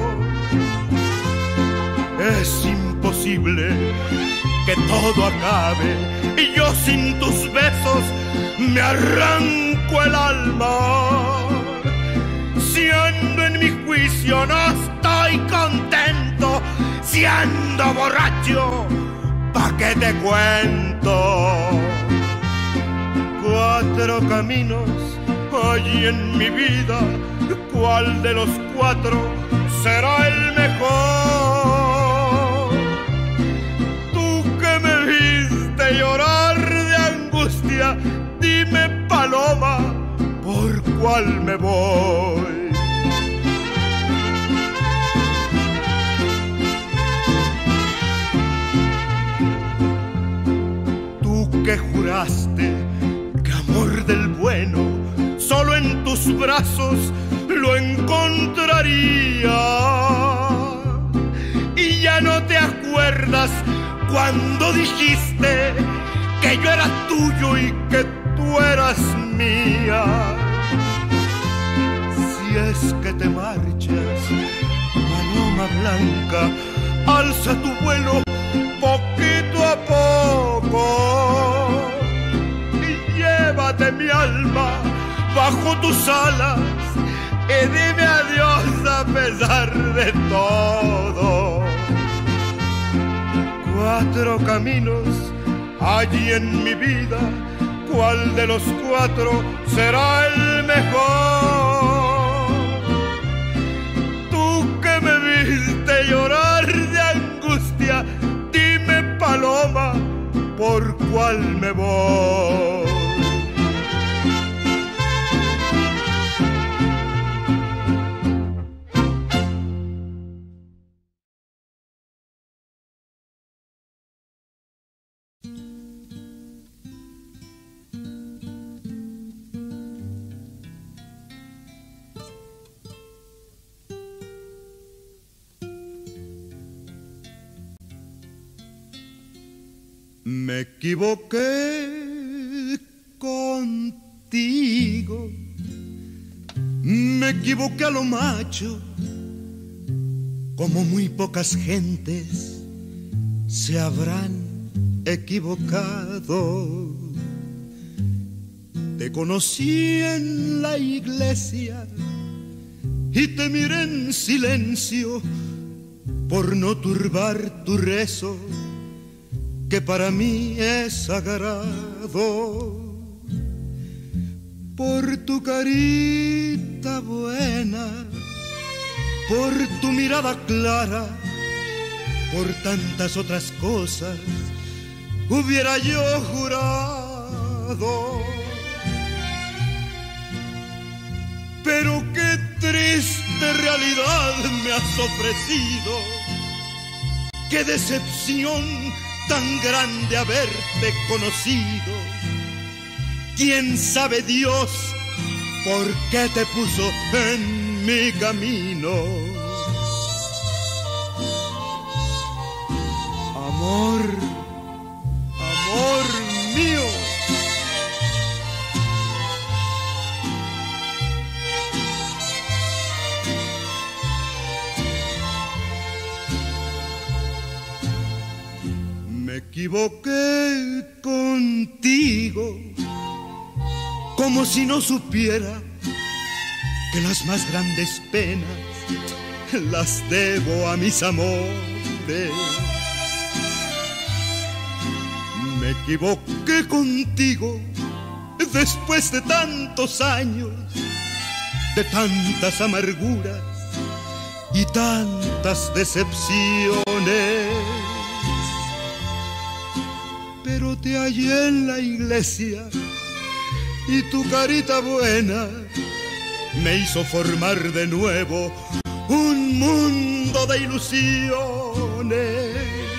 [SPEAKER 3] Es imposible que todo acabe y yo sin tus besos me arranco el alma. Si ando en mi juicio no estoy contento, si ando borracho, ¿pa' qué te cuento? 4 caminos hay en mi vida, ¿cuál de los 4 será el mejor? Tú que me viste llorar de angustia, dime, paloma, ¿por cuál me voy? Tú que juraste que amor del bueno solo en tus brazos lo encontraría, y ya no te acuerdas cuando dijiste que yo era tuyo y que tú eras mía. Si es que te marchas, paloma blanca, alza tu vuelo poquito a poco y llévate mi alma bajo tus alas y dime adiós a pesar de todo. 4 caminos hay en mi vida, ¿cuál de los 4 será el mejor? Tú que me viste llorar de angustia, dime, paloma, ¿por cuál me voy? Me equivoqué contigo, me equivoqué a lo macho, como muy pocas gentes se habrán equivocado. Te conocí en la iglesia y te miré en silencio por no turbar tu rezo, que para mí es sagrado. Por tu carita buena, por tu mirada clara, por tantas otras cosas hubiera yo jurado
[SPEAKER 2] pero qué triste realidad me has ofrecido. Qué decepción tan grande haberte conocido. ¿Quién sabe Dios por qué te puso en mi camino? Amor, amor mío. Me equivoqué contigo, como si no supiera que las más grandes penas las debo a mis amores. Me equivoqué contigo después de tantos años, de tantas amarguras y tantas decepciones. Pero te hallé en la iglesia y tu carita buena me hizo formar de nuevo un mundo de ilusiones.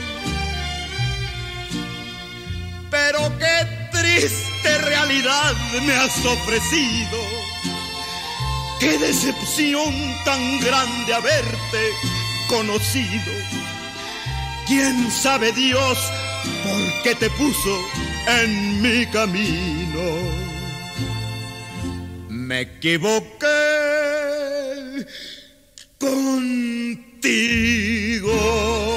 [SPEAKER 2] Pero qué triste realidad me has ofrecido. Qué decepción tan grande haberte conocido. ¿Quién sabe Dios por qué te puso en mi camino? Me equivoqué contigo.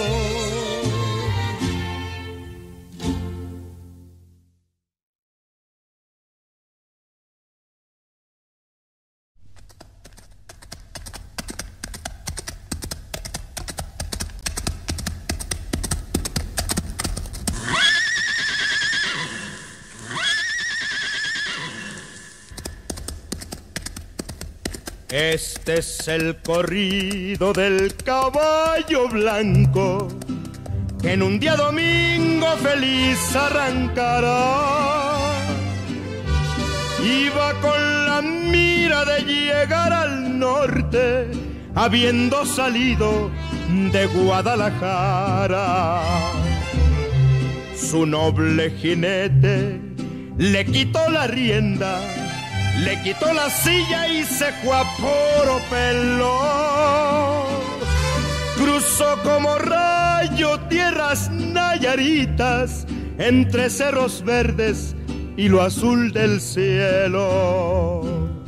[SPEAKER 2] Este es el corrido del caballo blanco que en un día domingo feliz arrancará. Iba con la mira de llegar al norte, habiendo salido de Guadalajara. Su noble jinete le quitó la rienda, le quitó la silla y se fue a puro pelo. Cruzó como rayo tierras nayaritas, entre cerros verdes y lo azul del cielo.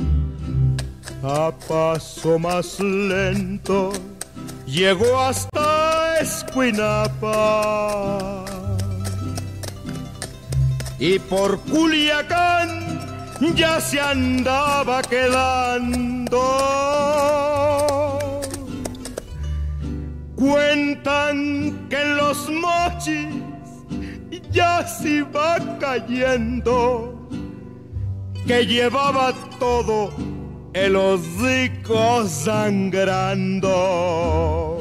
[SPEAKER 2] A paso más lento llegó hasta Escuinapa, y por Culiacán ya se andaba quedando. Cuentan que en los mochis ya se iba cayendo, que llevaba todo el hocico sangrando.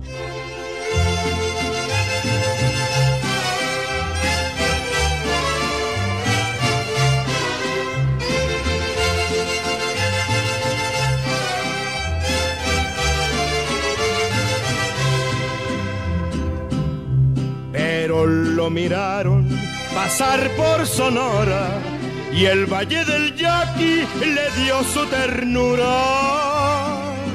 [SPEAKER 2] Pero lo miraron pasar por Sonora y el Valle del Yaqui le dio su ternura.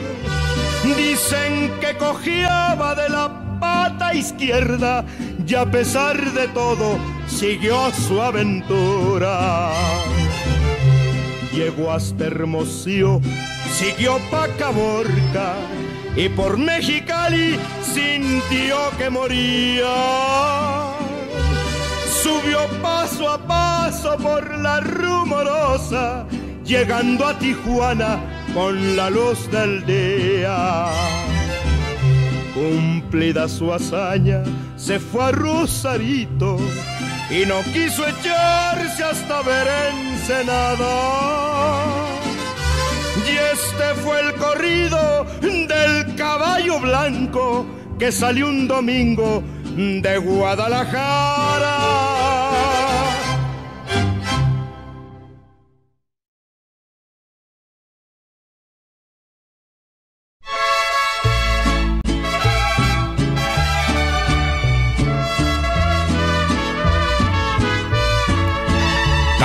[SPEAKER 2] Dicen que cojeaba de la pata izquierda y a pesar de todo siguió su aventura. Llegó hasta Hermosillo, siguió pa' Caborca y por Mexicali sintió que moría. Subió paso a paso por la Rumorosa, llegando a Tijuana con la luz del día. Cumplida su hazaña, se fue a Rosarito y no quiso echarse hasta ver Ensenada. Y este fue el corrido del caballo blanco que salió un domingo de Guadalajara.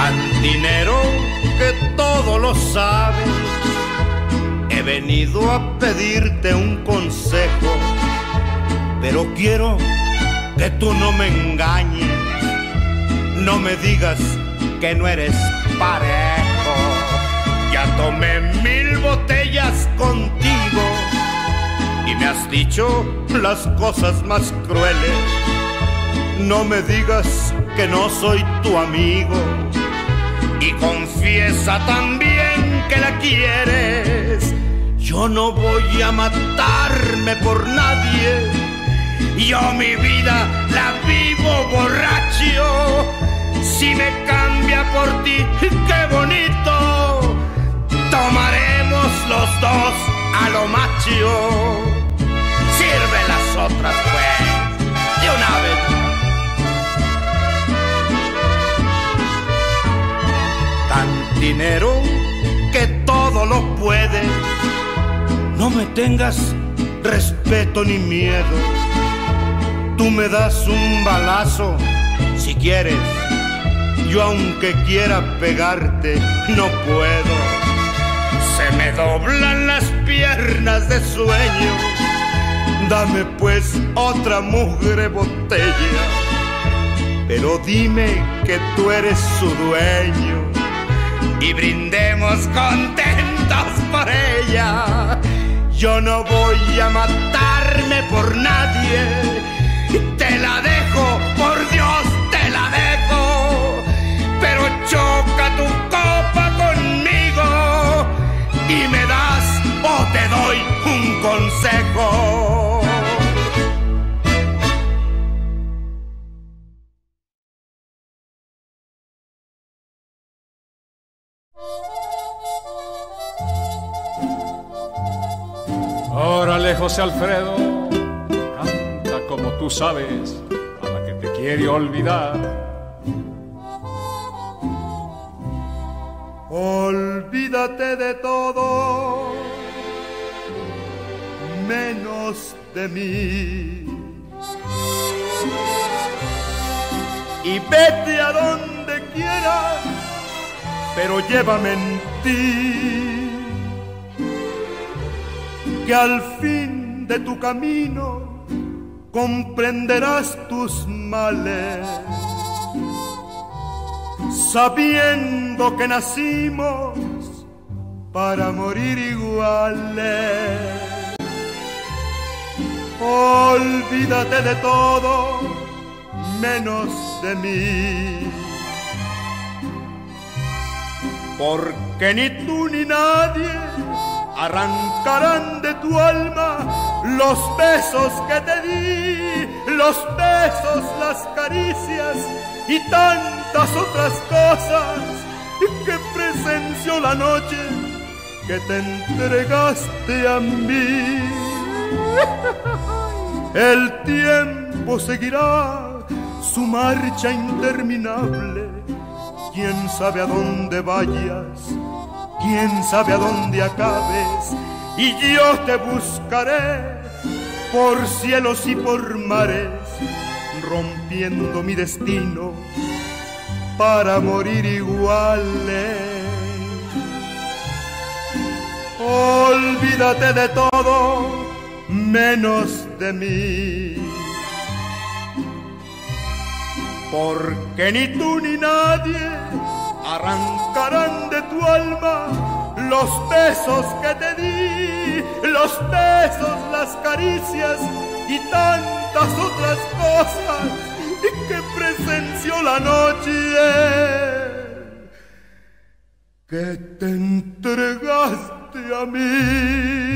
[SPEAKER 2] Cantinero que todo lo sabes, he venido a pedirte un consejo, pero quiero que tú no me engañes, no me digas que no eres parejo. Ya tomé 1000 botellas contigo y me has dicho las cosas más crueles. No me digas que no soy tu amigo y confiesa también que la quieres. Yo no voy a matarme por nadie, yo mi vida la vivo borracho. Si me cambia por ti, qué bonito, tomaremos los dos a lo macho. Sirve las otras pues, de una vez. Cantinero que todo lo puede, no me tengas respeto ni miedo. Tú me das un balazo si quieres, yo aunque quiera pegarte no puedo. Se me doblan las piernas de sueño, dame pues otra mugre botella, pero dime que tú eres su dueño y brindemos contentos por ella. Yo no voy a matarme por nadie, te la dejo, por Dios te la dejo, pero choca tu copa conmigo y me das o te doy un consejo.
[SPEAKER 1] Órale, José Alfredo, canta como tú sabes, a la que te quiere olvidar.
[SPEAKER 3] Olvídate de todo, menos de mí, y vete a donde quieras, pero llévame en ti, que al fin de tu camino comprenderás tus males, sabiendo que nacimos para morir iguales. Olvídate de todo, menos de mí, porque ni tú ni nadie arrancarán de tu alma los besos que te di, los besos, las caricias y tantas otras cosas que presenció la noche que te entregaste a mí. El tiempo seguirá su marcha interminable, quién sabe a dónde vayas, quién sabe a dónde acabes, y yo te buscaré por cielos y por mares, rompiendo mi destino para morir iguales. Olvídate de todo, menos de mí, porque ni tú ni nadie arrancarán de tu alma los besos que te di, los besos, las caricias y tantas otras cosas que presenció la noche que te entregaste a mí.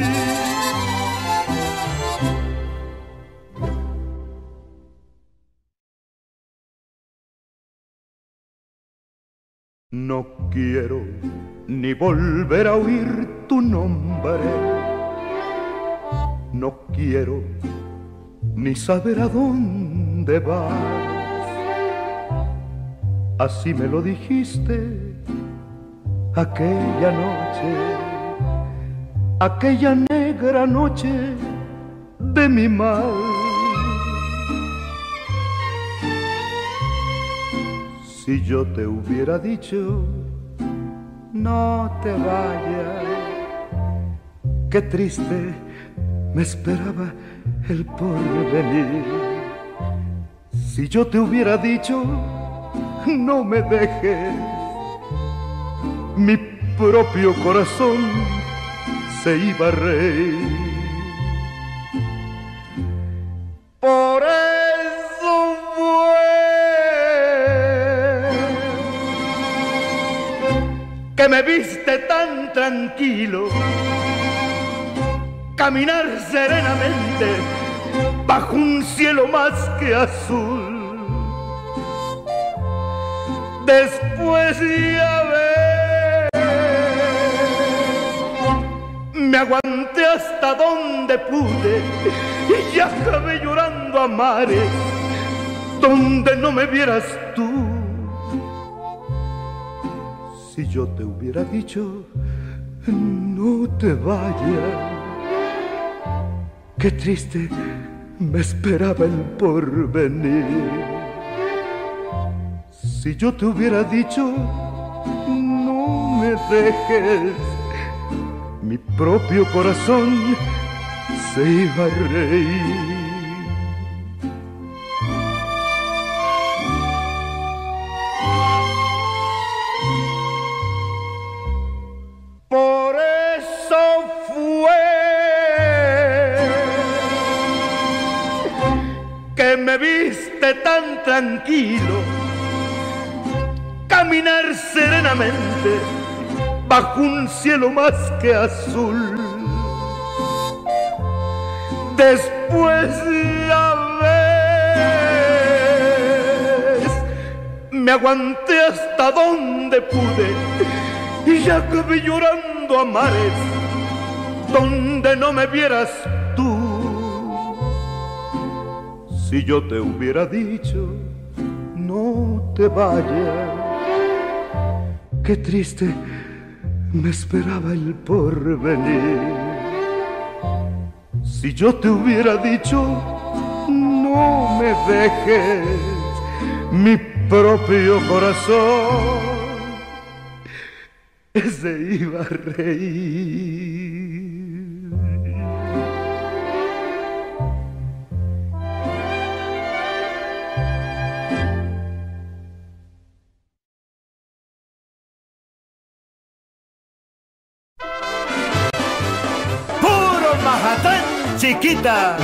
[SPEAKER 3] No quiero ni volver a oír tu nombre, no quiero ni saber a dónde vas. Así me lo dijiste aquella noche, aquella negra noche de mi mal.
[SPEAKER 2] Si yo te hubiera dicho, no te vayas, qué triste me esperaba el porvenir. Si yo te hubiera dicho, no me dejes, mi propio corazón se iba a reír. Por eso fue que me viste tan tranquilo, caminar serenamente bajo un cielo más que azul. Después ya ves, me aguanté hasta donde pude y ya acabé llorando a mares donde no me vieras tú. Si yo te hubiera dicho, no te vayas, qué triste me esperaba el porvenir. Si yo te hubiera dicho, no me dejes, mi propio corazón se iba a reír. Por eso fue que me viste tan tranquilo, caminar serenamente bajo un cielo más que azul. Después ya ves, me aguanté hasta donde pude y ya acabé llorando a mares donde no me vieras tú. Si yo te hubiera dicho, no te vayas, qué triste me esperaba el porvenir. Si yo te hubiera dicho, no me dejes, mi propio corazón se iba a reír.
[SPEAKER 3] Mahatlán, chiquita.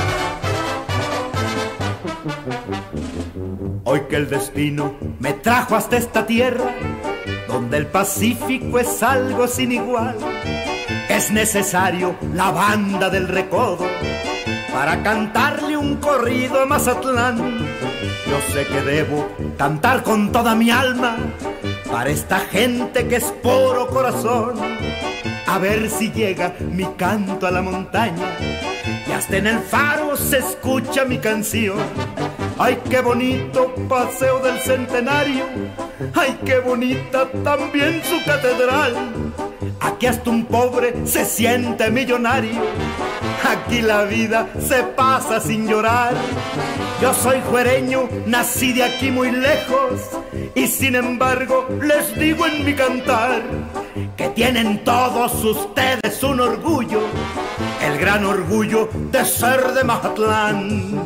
[SPEAKER 3] Hoy que el destino me trajo hasta esta tierra, donde el Pacífico es algo sin igual, es necesario la banda del recodo para cantarle un corrido a Mazatlán. Yo sé que debo cantar con toda mi alma para esta gente que es puro corazón. A ver si llega mi canto a la montaña y hasta en el faro se escucha mi canción. Ay, qué bonito paseo del Centenario, ay, qué bonita también su catedral. Aquí hasta un pobre se siente millonario, aquí la vida se pasa sin llorar. Yo soy juereño, nací de aquí muy lejos, y sin embargo les digo en mi cantar que tienen todos ustedes un orgullo, el gran orgullo de ser de Mazatlán.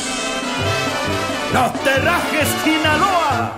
[SPEAKER 3] Los Terrajes, Sinaloa.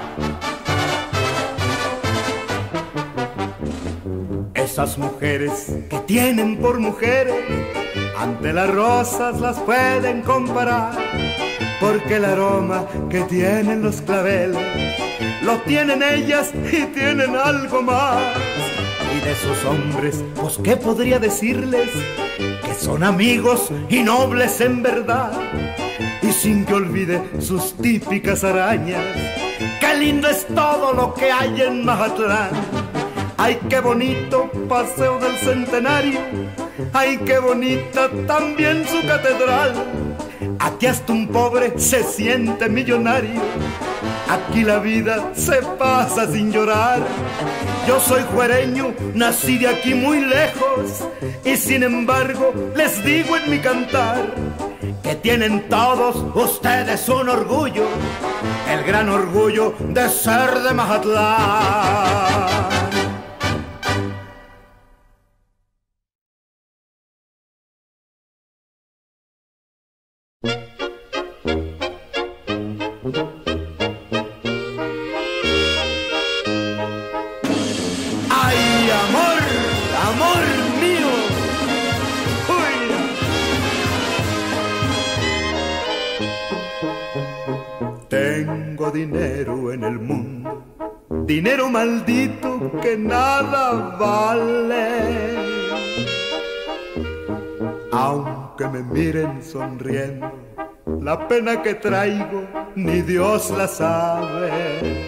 [SPEAKER 3] Esas mujeres que tienen por mujeres, ante las rosas las pueden comparar, porque el aroma que tienen los claveles lo tienen ellas y tienen algo más. Y de esos hombres, pues qué podría decirles, que son amigos y nobles en verdad, y sin que olvide sus típicas arañas. Qué lindo es todo lo que hay en Mazatlán. Ay, qué bonito paseo del Centenario, ay, qué bonita también su catedral. Aquí hasta un pobre se siente millonario, aquí la vida se pasa sin llorar. Yo soy juereño, nací de aquí muy lejos, y sin embargo les digo en mi cantar que tienen todos ustedes un orgullo, el gran gran orgullo de ser de Mazatlán. ¡Ay, amor, amor mío! ¡Uy! Tengo dinero en el mundo, dinero maldito que nada vale. Aunque me miren sonriendo, la pena que traigo ni Dios la sabe.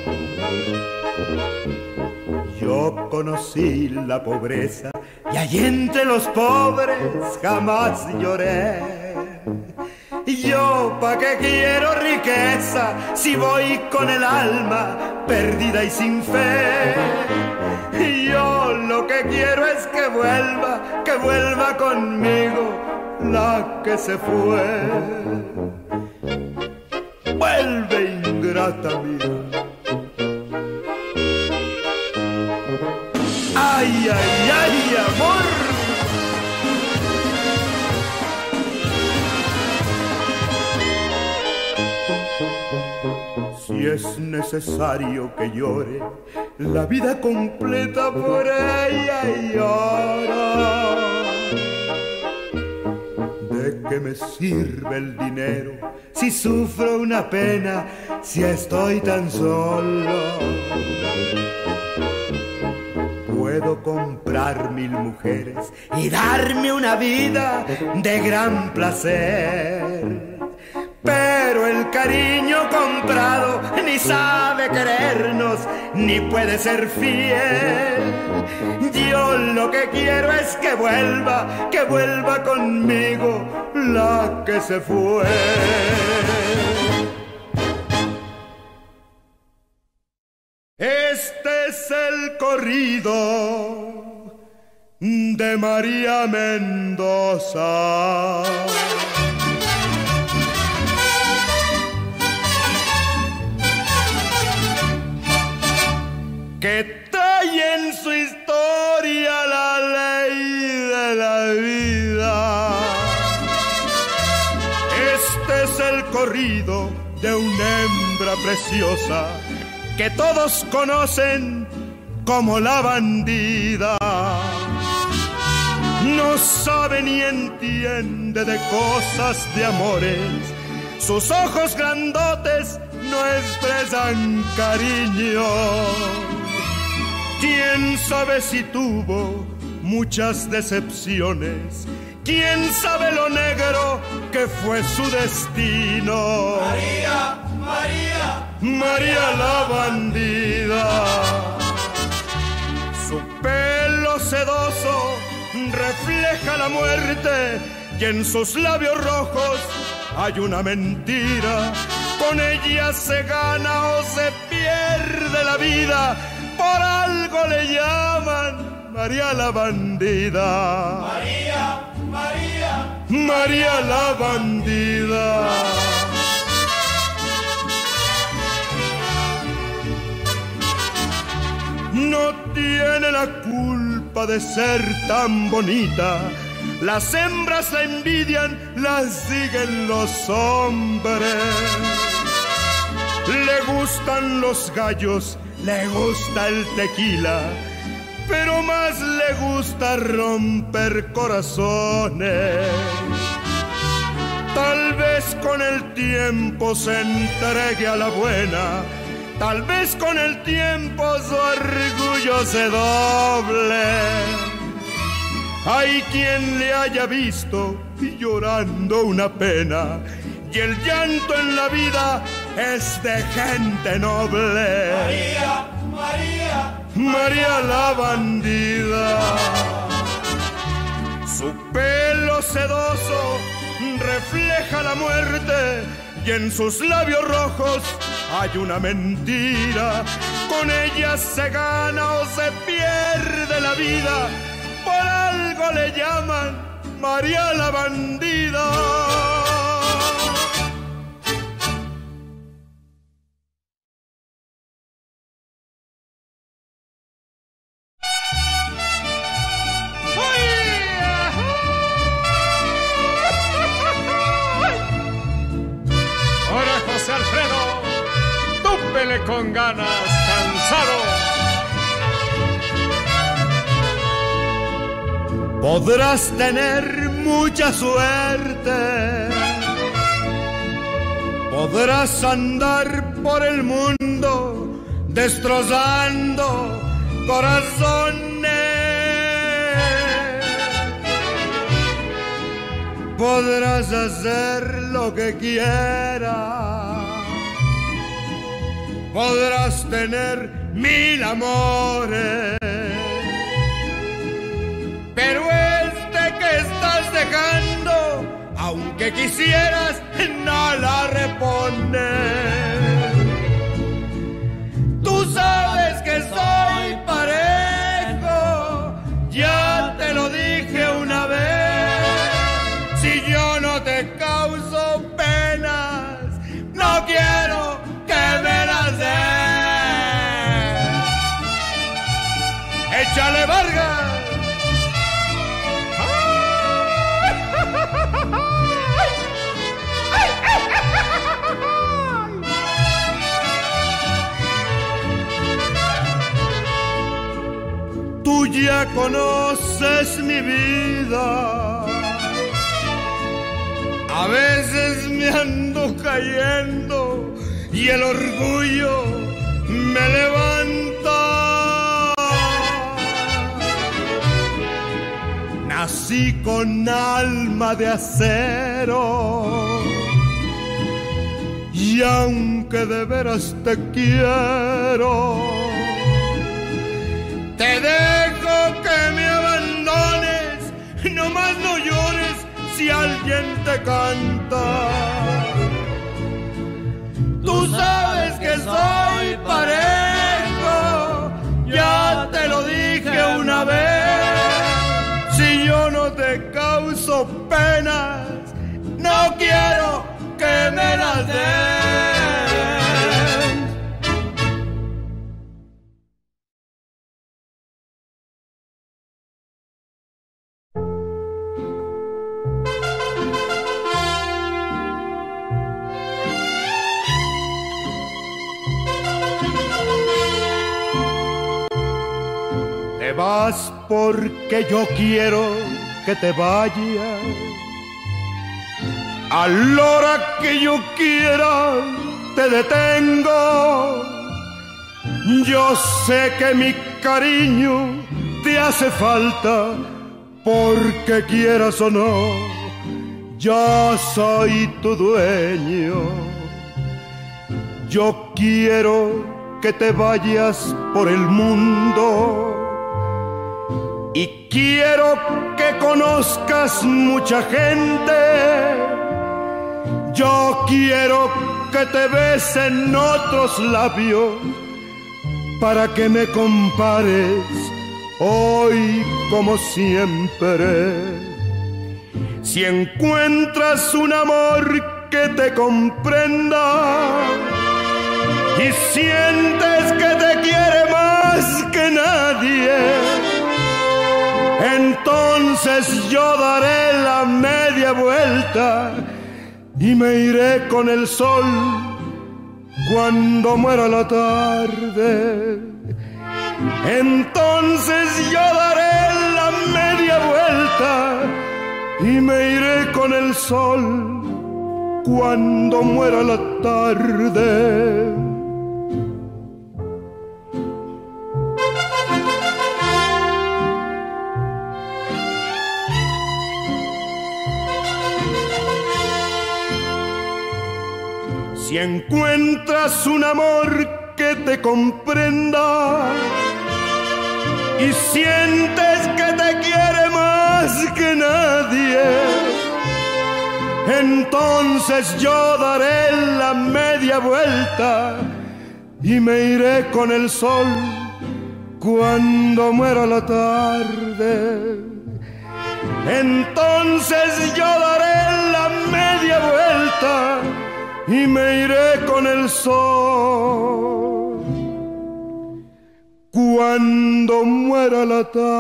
[SPEAKER 3] Yo conocí la pobreza y allí entre los pobres jamás lloré. Yo pa' qué quiero riqueza si voy con el alma perdida y sin fe. Yo lo que quiero es que vuelva conmigo la que se fue. Vuelve, ingrata mía. Ay, ay, ay, amor. Si es necesario que llore la vida completa por ella lloro. ¿De qué me sirve el dinero si sufro una pena, si estoy tan solo? Puedo comprar 1000 mujeres y darme una vida de gran placer, pero el cariño comprado ni sabe querernos, ni puede ser fiel. Yo lo que quiero es que vuelva conmigo la que se fue. Este es el corrido de María Mendoza. Que trae en su historia la ley de la vida. Este es el corrido de una hembra preciosa que todos conocen como la bandida. No sabe ni entiende de cosas de amores, sus ojos grandotes no expresan cariño. ¿Quién sabe si tuvo muchas decepciones? ¿Quién sabe lo negro que fue su destino?
[SPEAKER 2] María, María,
[SPEAKER 3] María la bandida. Su pelo sedoso refleja la muerte y en sus labios rojos hay una mentira. Con ella se gana o se pierde la vida. Por algo le llaman María la bandida.
[SPEAKER 2] María, María,
[SPEAKER 3] María la bandida. No tiene la culpa de ser tan bonita. Las hembras la envidian, las siguen los hombres. Le gustan los gallos, le gusta el tequila, pero más le gusta romper corazones. Tal vez con el tiempo se entregue a la buena, tal vez con el tiempo su orgullo se doble. Hay quien le haya visto llorando una pena, y el llanto en la vida es de gente noble.
[SPEAKER 2] María, María,
[SPEAKER 3] María la bandida. Su pelo sedoso refleja la muerte y en sus labios rojos hay una mentira. Con ella se gana o se pierde la vida. Por algo le llaman María la bandida.
[SPEAKER 1] iré con ganas, cansado.
[SPEAKER 2] Podrás tener mucha suerte, podrás andar por el mundo destrozando corazones, podrás hacer lo que quieras, podrás tener 1000 amores, pero este que estás dejando, aunque quisieras, no la repones. Tú sabes que soy parejo, ya te lo dije una vez. Si yo no te causo penas, no quiero que me las des. ¡Échale, Vargas! Tú ya conoces mi vida, a veces me ando cayendo y el orgullo me levanta. Nací con alma de acero y aunque de veras te quiero, te dejo que me abandones, nomás no llores si alguien te canta. Tú sabes que soy parejo, ya te lo dije una vez. Si yo no te causo penas, no quiero que me las des. Te vas porque yo quiero que te vayas. A la hora que yo quiera te detengo. Yo sé que mi cariño te hace falta, porque quieras o no, yo soy tu dueño. Yo quiero que te vayas por el mundo y quiero que conozcas mucha gente. Yo quiero que te besen otros labios para que me compares hoy como siempre. Si encuentras un amor que te comprenda y sientes que te quiere más que nadie, entonces yo daré la media vuelta y me iré con el sol cuando muera la tarde. Entonces yo daré la media vuelta y me iré con el sol cuando muera la tarde. Si encuentras un amor que te comprenda y sientes que te quiere más que nadie, entonces yo daré la media vuelta y me iré con el sol cuando muera la tarde. Entonces yo daré la media vuelta y me iré con el sol cuando muera la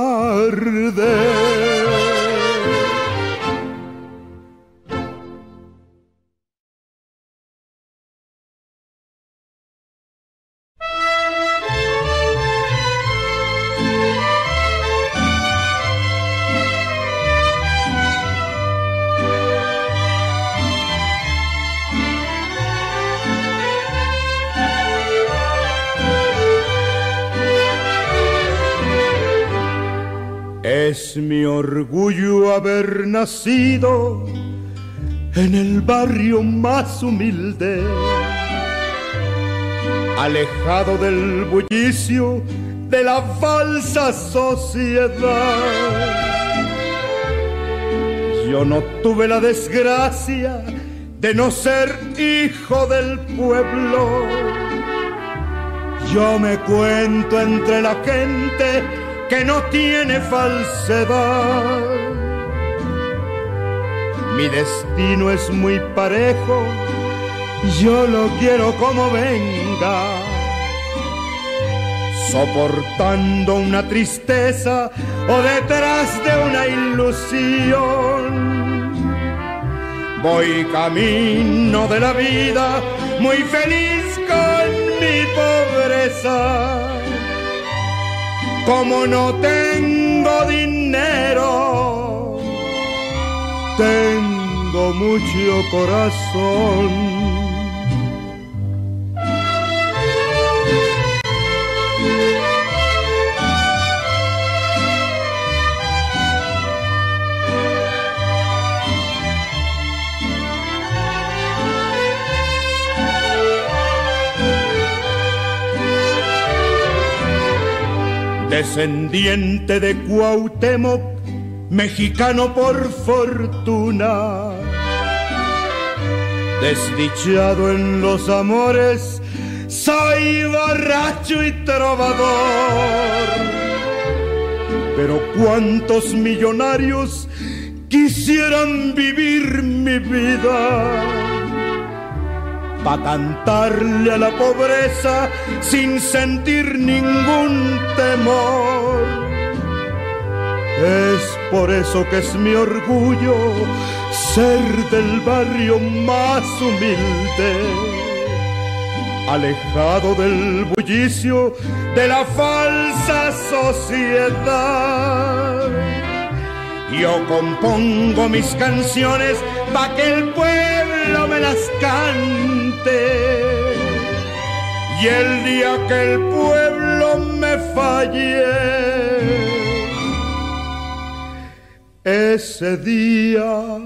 [SPEAKER 2] tarde. Es mi orgullo haber nacido en el barrio más humilde, alejado del bullicio de la falsa sociedad. Yo no tuve la desgracia de no ser hijo del pueblo. Yo me cuento entre la gente que no tiene falsedad. Mi destino es muy parejo, yo lo quiero como venga, soportando una tristeza o detrás de una ilusión. Voy camino de la vida muy feliz con mi pobreza. Como no tengo dinero, tengo mucho corazón. Descendiente de Cuauhtémoc, mexicano por fortuna, desdichado en los amores, soy borracho y trovador. Pero cuántos millonarios quisieran vivir mi vida, pa' cantarle a la pobreza sin sentir ningún temor. Es por eso que es mi orgullo ser del barrio más humilde, alejado del bullicio de la falsa sociedad. Yo compongo mis canciones pa' que el pueblo me las cante, y el día que el pueblo me falle, ese día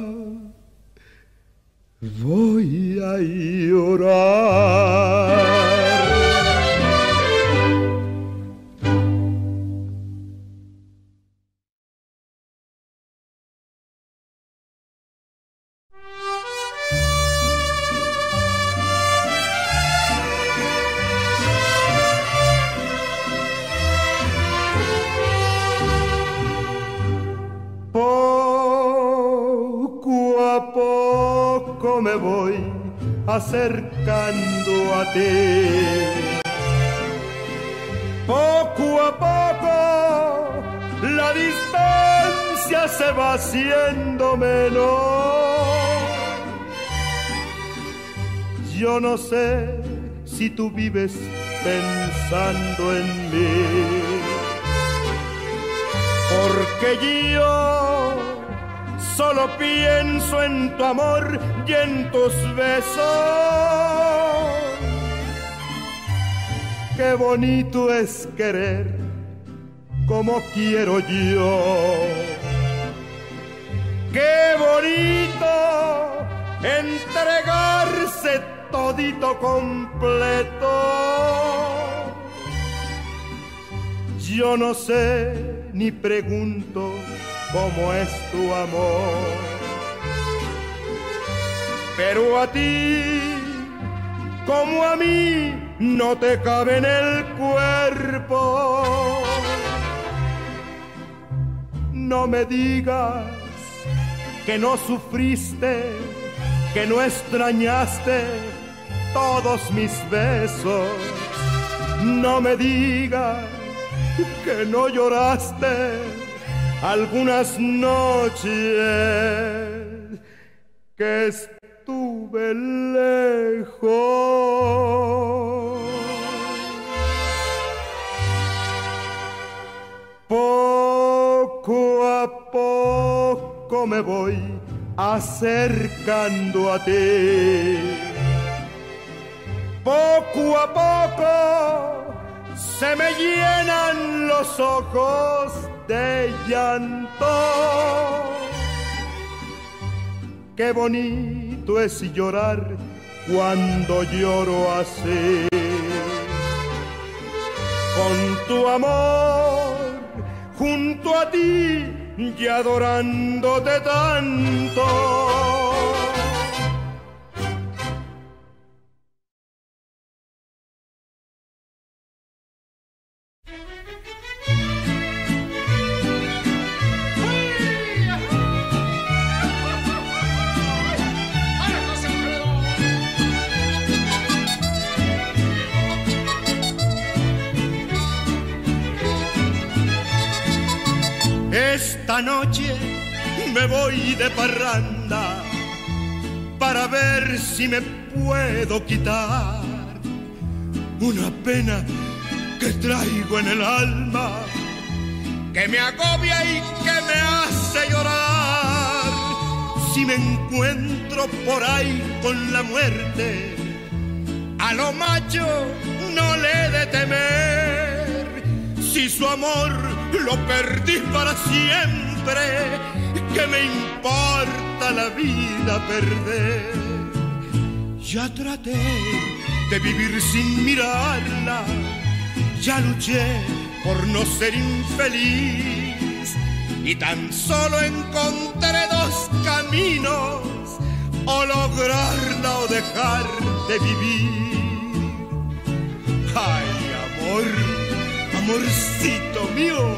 [SPEAKER 2] voy a llorar. Me voy acercando a ti, poco a poco la distancia se va haciendo menor. Yo no sé si tú vives pensando en mí, porque yo solo pienso en tu amor y en tus besos. Qué bonito es querer como quiero yo. Qué bonito entregarse todito completo. Yo no sé ni pregunto cómo es tu amor, pero a ti, como a mí, no te cabe en el cuerpo. No me digas que no sufriste, que no extrañaste todos mis besos. No me digas que no lloraste algunas noches que estuve lejos. Poco a poco me voy acercando a ti. Poco a poco
[SPEAKER 3] se me llenan los ojos de llanto. Qué bonito es llorar cuando lloro así, con tu amor junto a ti y adorándote tanto. Esta noche me voy de parranda para ver si me puedo quitar una pena que traigo en el alma, que me agobia y que me hace llorar. Si me encuentro por ahí con la muerte, a lo macho no le he de temer. Si su amor lo perdí para siempre, ¿qué me importa la vida perder? Ya traté de vivir sin mirarla, ya luché por no ser infeliz, y tan solo encontré dos caminos: o lograrla o dejar de vivir. Ay, amor, amorcito mío.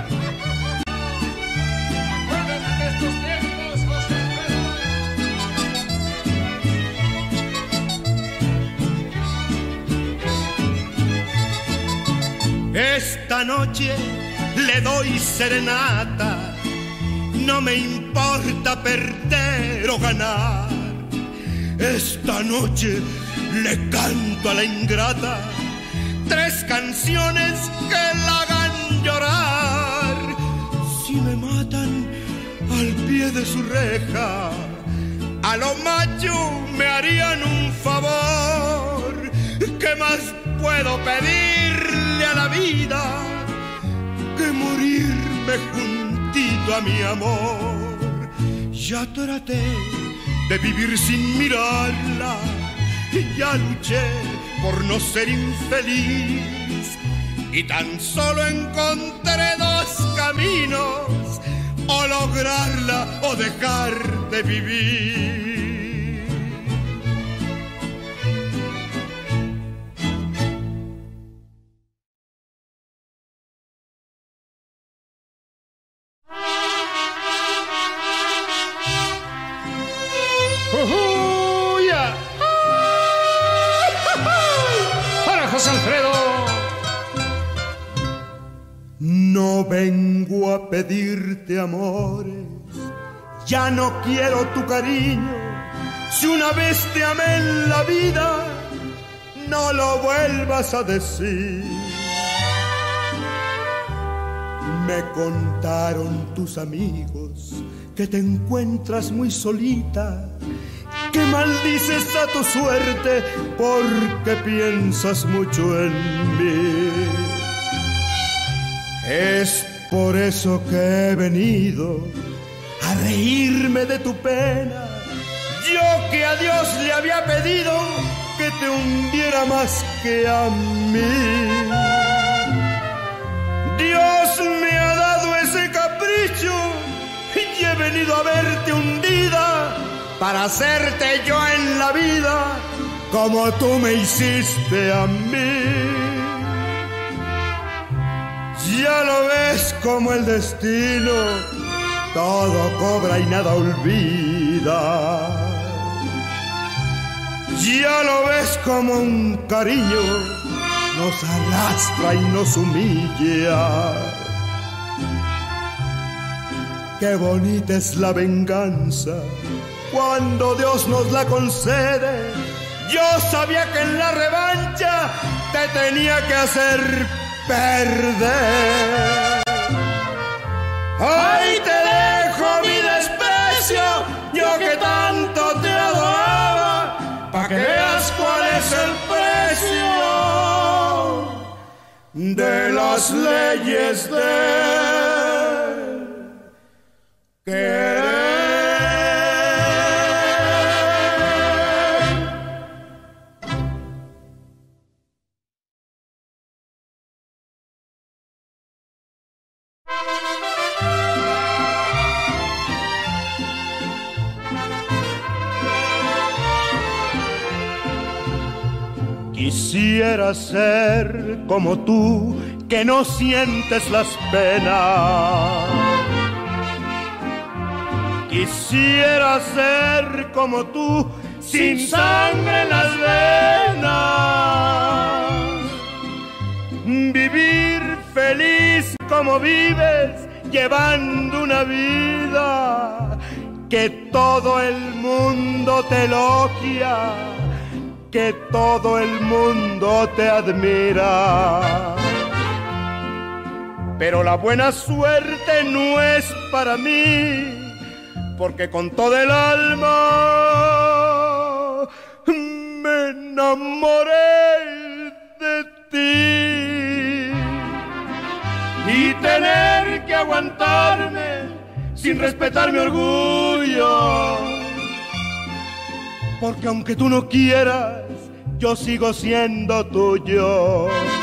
[SPEAKER 1] Acuérdate de estos tiempos, José
[SPEAKER 3] Alfredo. Esta noche le doy serenata, no me importa perder o ganar. Esta noche le canto a la ingrata 3 canciones que la hagan llorar. Si me matan al pie de su reja, a lo macho me harían un favor. ¿Qué más puedo pedirle a la vida que morirme juntito a mi amor? Ya traté de vivir sin mirarla, ya luché por no ser infeliz, y tan solo encontré dos caminos: o lograrla o dejar de vivir.
[SPEAKER 1] José Alfredo.
[SPEAKER 3] No vengo a pedirte amores, ya no quiero tu cariño. Si una vez te amé en la vida, no lo vuelvas a decir. Me contaron tus amigos que te encuentras muy solita, que maldices a tu suerte porque piensas mucho en mí. Es por eso que he venido a reírme de tu pena. Yo que a Dios le había pedido que te hundiera más que a mí. Dios me ha dado ese capricho y he venido a verte hundida para hacerte yo en la vida como tú me hiciste a mí. Ya lo ves como el destino todo cobra y nada olvida. Ya lo ves como un cariño nos arrastra y nos humilla. Qué bonita es la venganza cuando Dios nos la concede. Yo sabía que en la revancha te tenía que hacer perder. Ahí te dejo mi desprecio, yo que tanto te adoraba, pa' que veas cuál es el precio
[SPEAKER 2] de las leyes de querer.
[SPEAKER 3] Quisiera ser como tú, que no sientes las penas. Quisiera ser como tú, sin sangre en las venas. Vivir feliz como vives, llevando una vida que todo el mundo te elogia, que todo el mundo te admira. Pero la buena suerte no es para mí, porque con todo el alma me enamoré de ti. Y tener que aguantarme sin respetar mi orgullo, porque aunque tú no quieras, yo sigo siendo tuyo.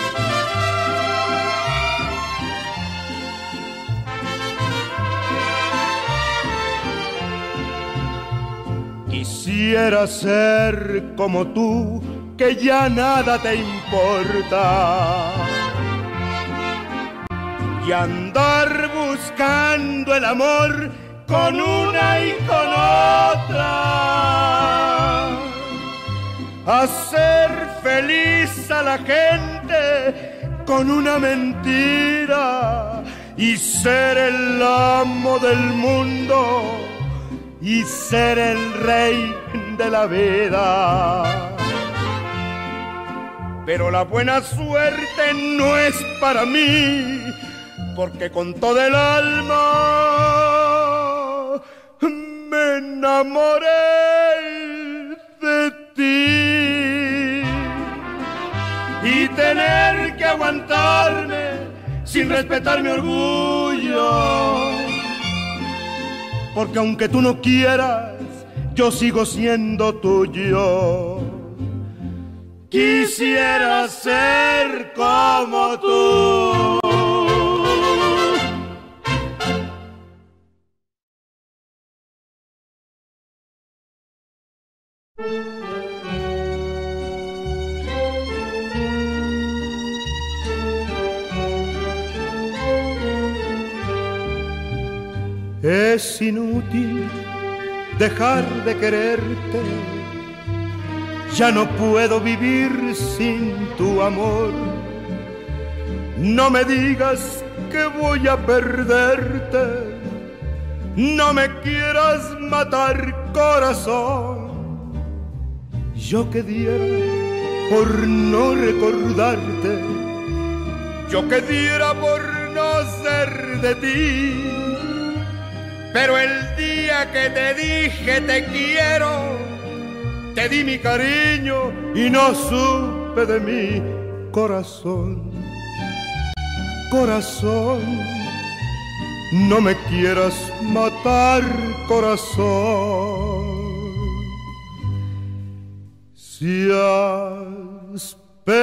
[SPEAKER 3] Quisiera ser como tú, que ya nada te importa, y andar buscando el amor con una y con otra. Hacer feliz a la gente con una mentira y ser el amo del mundo y ser el rey de la vida. Pero la buena suerte no es para mí, porque con todo el alma me enamoré de ti. Y tener que aguantarme sin respetar mi orgullo, porque aunque tú no quieras, yo sigo siendo tuyo. Quisiera ser como tú. Es inútil dejar de quererte, ya no puedo vivir sin tu amor. No me digas que voy a perderte, no me quieras matar, corazón. Yo que diera por no recordarte, yo que diera por no ser de ti. Pero el día que te dije te quiero, te di mi cariño y no supe de mí, corazón. Corazón, no me quieras matar, corazón. Si has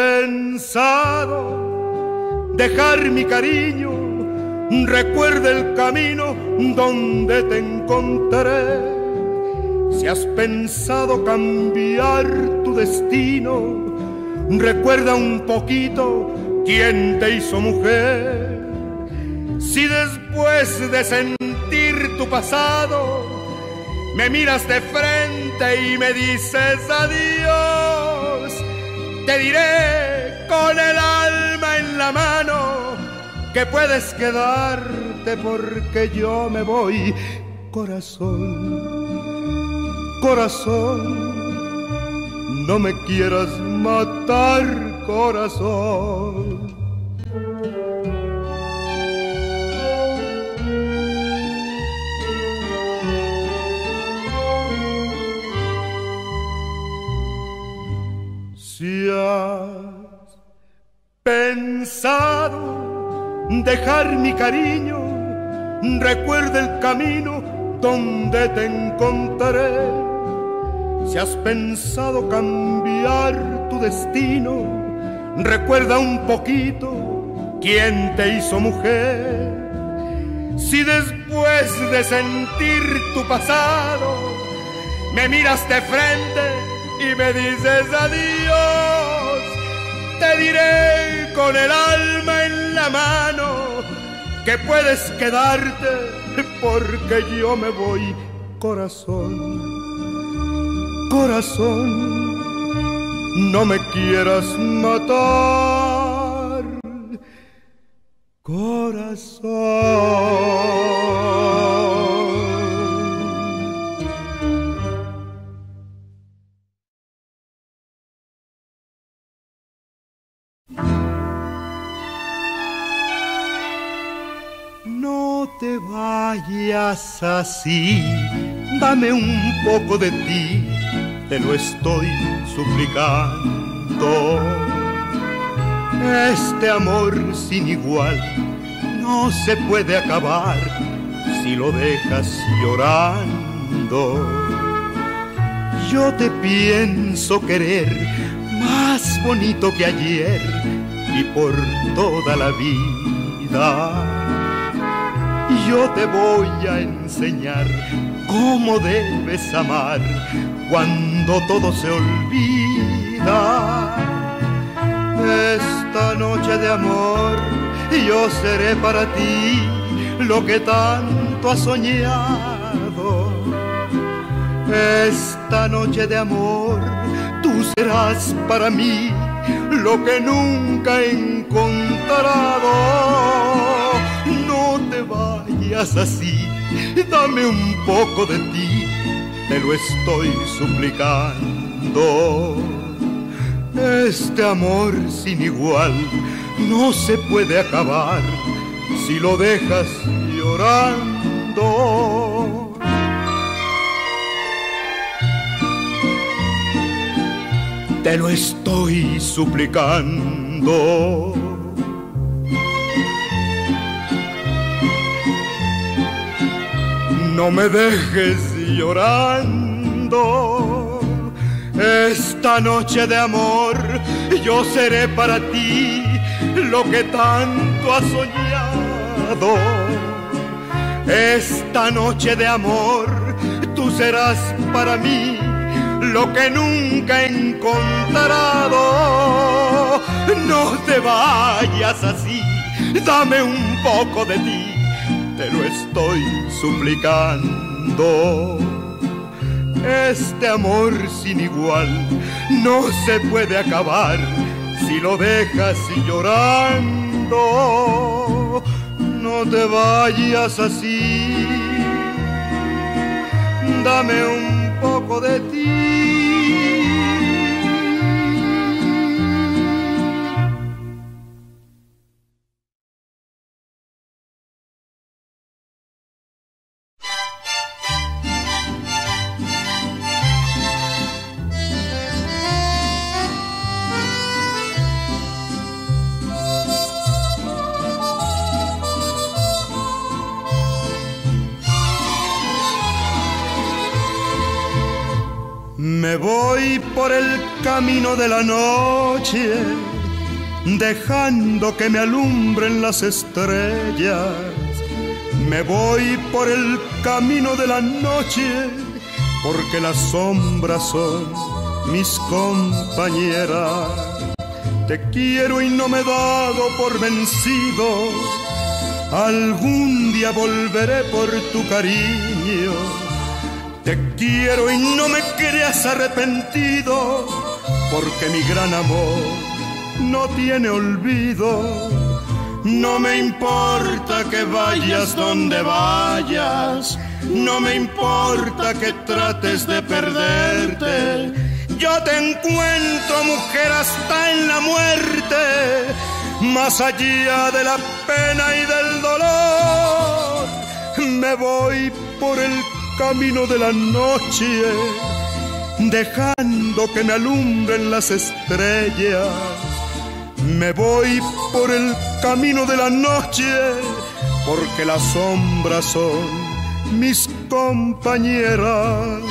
[SPEAKER 3] pensado dejar mi cariño, recuerda el camino donde te encontré. Si has pensado cambiar tu destino, recuerda un poquito quién te hizo mujer. Si después de sentir tu pasado me miras de frente y me dices adiós, te diré con el alma en la mano que puedes quedarte porque yo me voy, corazón. Corazón, no me quieras matar, corazón. Si has pensado dejar mi cariño, recuerda el camino donde te encontraré. Si has pensado cambiar tu destino, recuerda un poquito quién te hizo mujer. Si después de sentir tu pasado me miras de frente y me dices adiós, te diré con el alma en la mano que puedes quedarte porque yo me voy, corazón. Corazón, no me quieras matar, corazón. No te vayas así, dame un poco de ti, te lo estoy suplicando. Este amor sin igual no se puede acabar si lo dejas llorando. Yo te pienso querer más bonito que ayer y por toda la vida. Yo te voy a enseñar cómo debes amar cuando todo se olvida. Esta noche de amor yo seré para ti lo que tanto has soñado. Esta noche de amor tú serás para mí lo que nunca he encontrado. No te vayas así, dame un poco de ti, te lo estoy suplicando. Este amor sin igual no se puede acabar si lo dejas llorando. Te lo estoy suplicando. No me dejes llorando. Esta noche de amor yo seré para ti lo que tanto has soñado. Esta noche de amor tú serás para mí lo que nunca he encontrado. No te vayas así, dame un poco de ti, te lo estoy suplicando. Este amor sin igual no se puede acabar si lo dejas llorando. No te vayas así, dame un poco de ti. Me voy por el camino de la noche, dejando que me alumbren las estrellas. Me voy por el camino de la noche, porque las sombras son mis compañeras. Te quiero y no me he dado por vencido, algún día volveré por tu cariño. Te quiero y no me creas arrepentido, porque mi gran amor no tiene olvido. No me importa que vayas donde vayas, no me importa que trates de perderte. Yo te encuentro, mujer, hasta en la muerte, más allá de la pena y del dolor. Me voy por el camino de la noche, dejando que me alumbren las estrellas.
[SPEAKER 2] Me voy por el camino de la noche, porque las sombras son mis compañeras.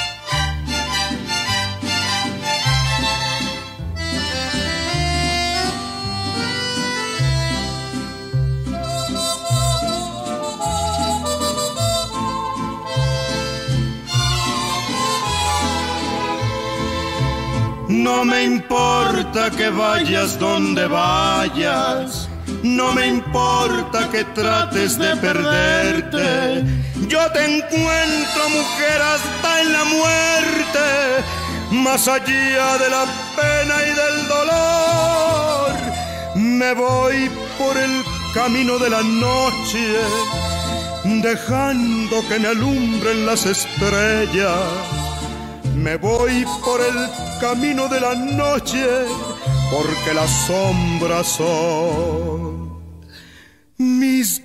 [SPEAKER 2] No me importa que vayas donde vayas, no me importa que trates de perderte. Yo te encuentro, mujer, hasta en la muerte, más allá de la pena y del dolor. Me voy por el camino de la noche, dejando que me alumbren las estrellas. Me voy por el camino de la noche, porque las sombras son mis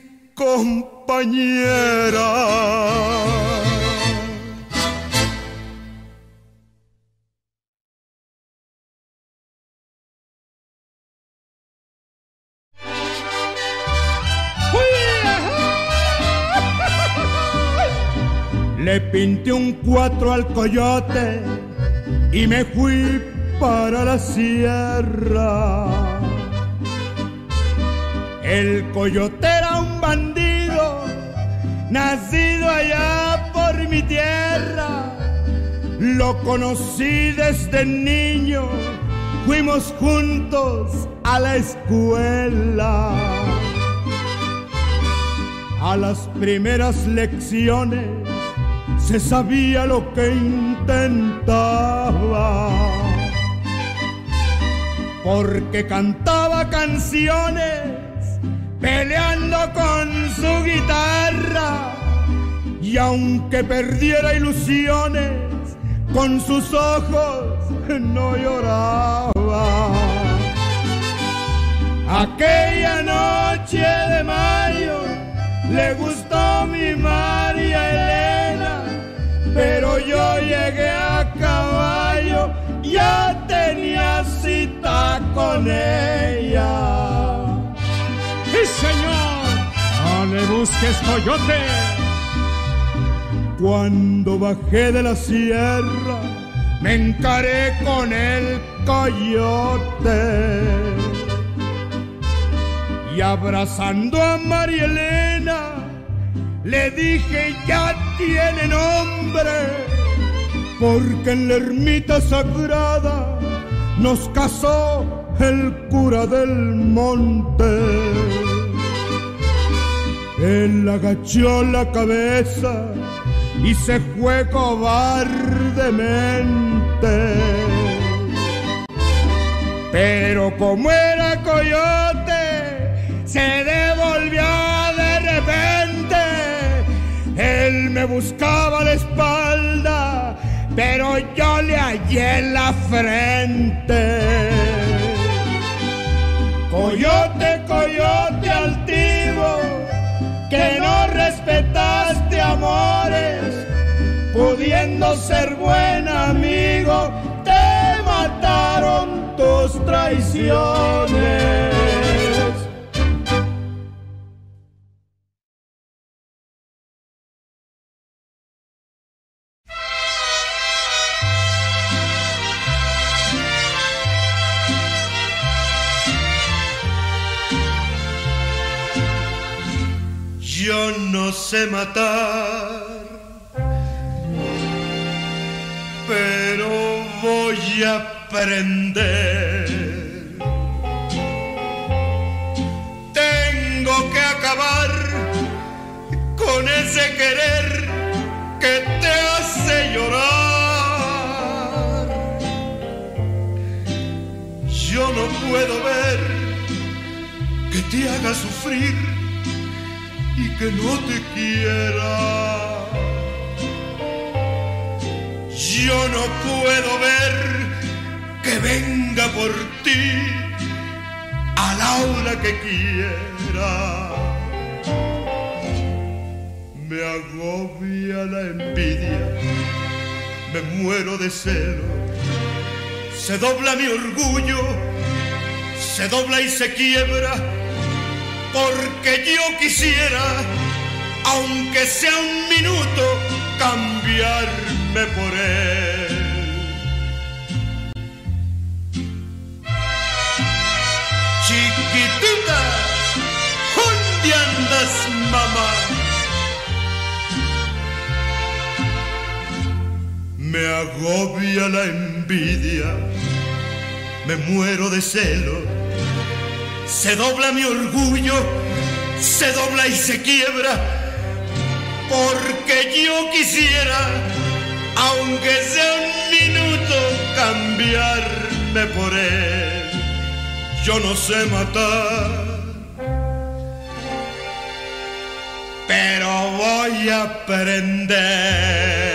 [SPEAKER 2] compañeras. Le pinté un 4 al coyote y me fui para la sierra. El coyote era un bandido, nacido allá por mi tierra. Lo conocí desde niño, fuimos juntos a la escuela. A las primeras lecciones se sabía lo que intentaba, porque cantaba canciones peleando con su guitarra, y aunque perdiera ilusiones, con sus ojos no lloraba. Aquella noche de mayo le gustó mi María Elena, pero yo llegué a caballo, ya tenía cita con ella.
[SPEAKER 1] ¡Sí, señor! ¡No le busques, coyote!
[SPEAKER 2] Cuando bajé de la sierra, me encaré con el coyote, y abrazando a María Elena, le dije: ya tiene nombre, porque en la ermita sagrada nos casó el cura del monte. Él agachó la cabeza y se fue cobardemente, pero como era coyote, se devolvió de repente. Él me buscaba la espalda, pero yo le hallé en la frente. Coyote, coyote altivo, que no respetaste amores, pudiendo ser buen amigo, te mataron tus traiciones. Yo no sé matar, pero voy a aprender. Tengo que acabar con ese querer que te hace llorar. Yo no puedo ver que te haga sufrir y que no te quiera. Yo no puedo ver que venga por ti a la hora que quiera. Me agobia la envidia, me muero de celo, se dobla mi orgullo,
[SPEAKER 3] se dobla y se quiebra, porque yo quisiera, aunque sea un minuto, cambiarme por él. Chiquitita, ¿dónde andas, mamá? Me agobia la envidia, me muero de celo, se dobla mi orgullo, se dobla y se quiebra, porque yo quisiera, aunque sea un minuto, cambiarme por él. Yo no sé matar, pero voy a aprender.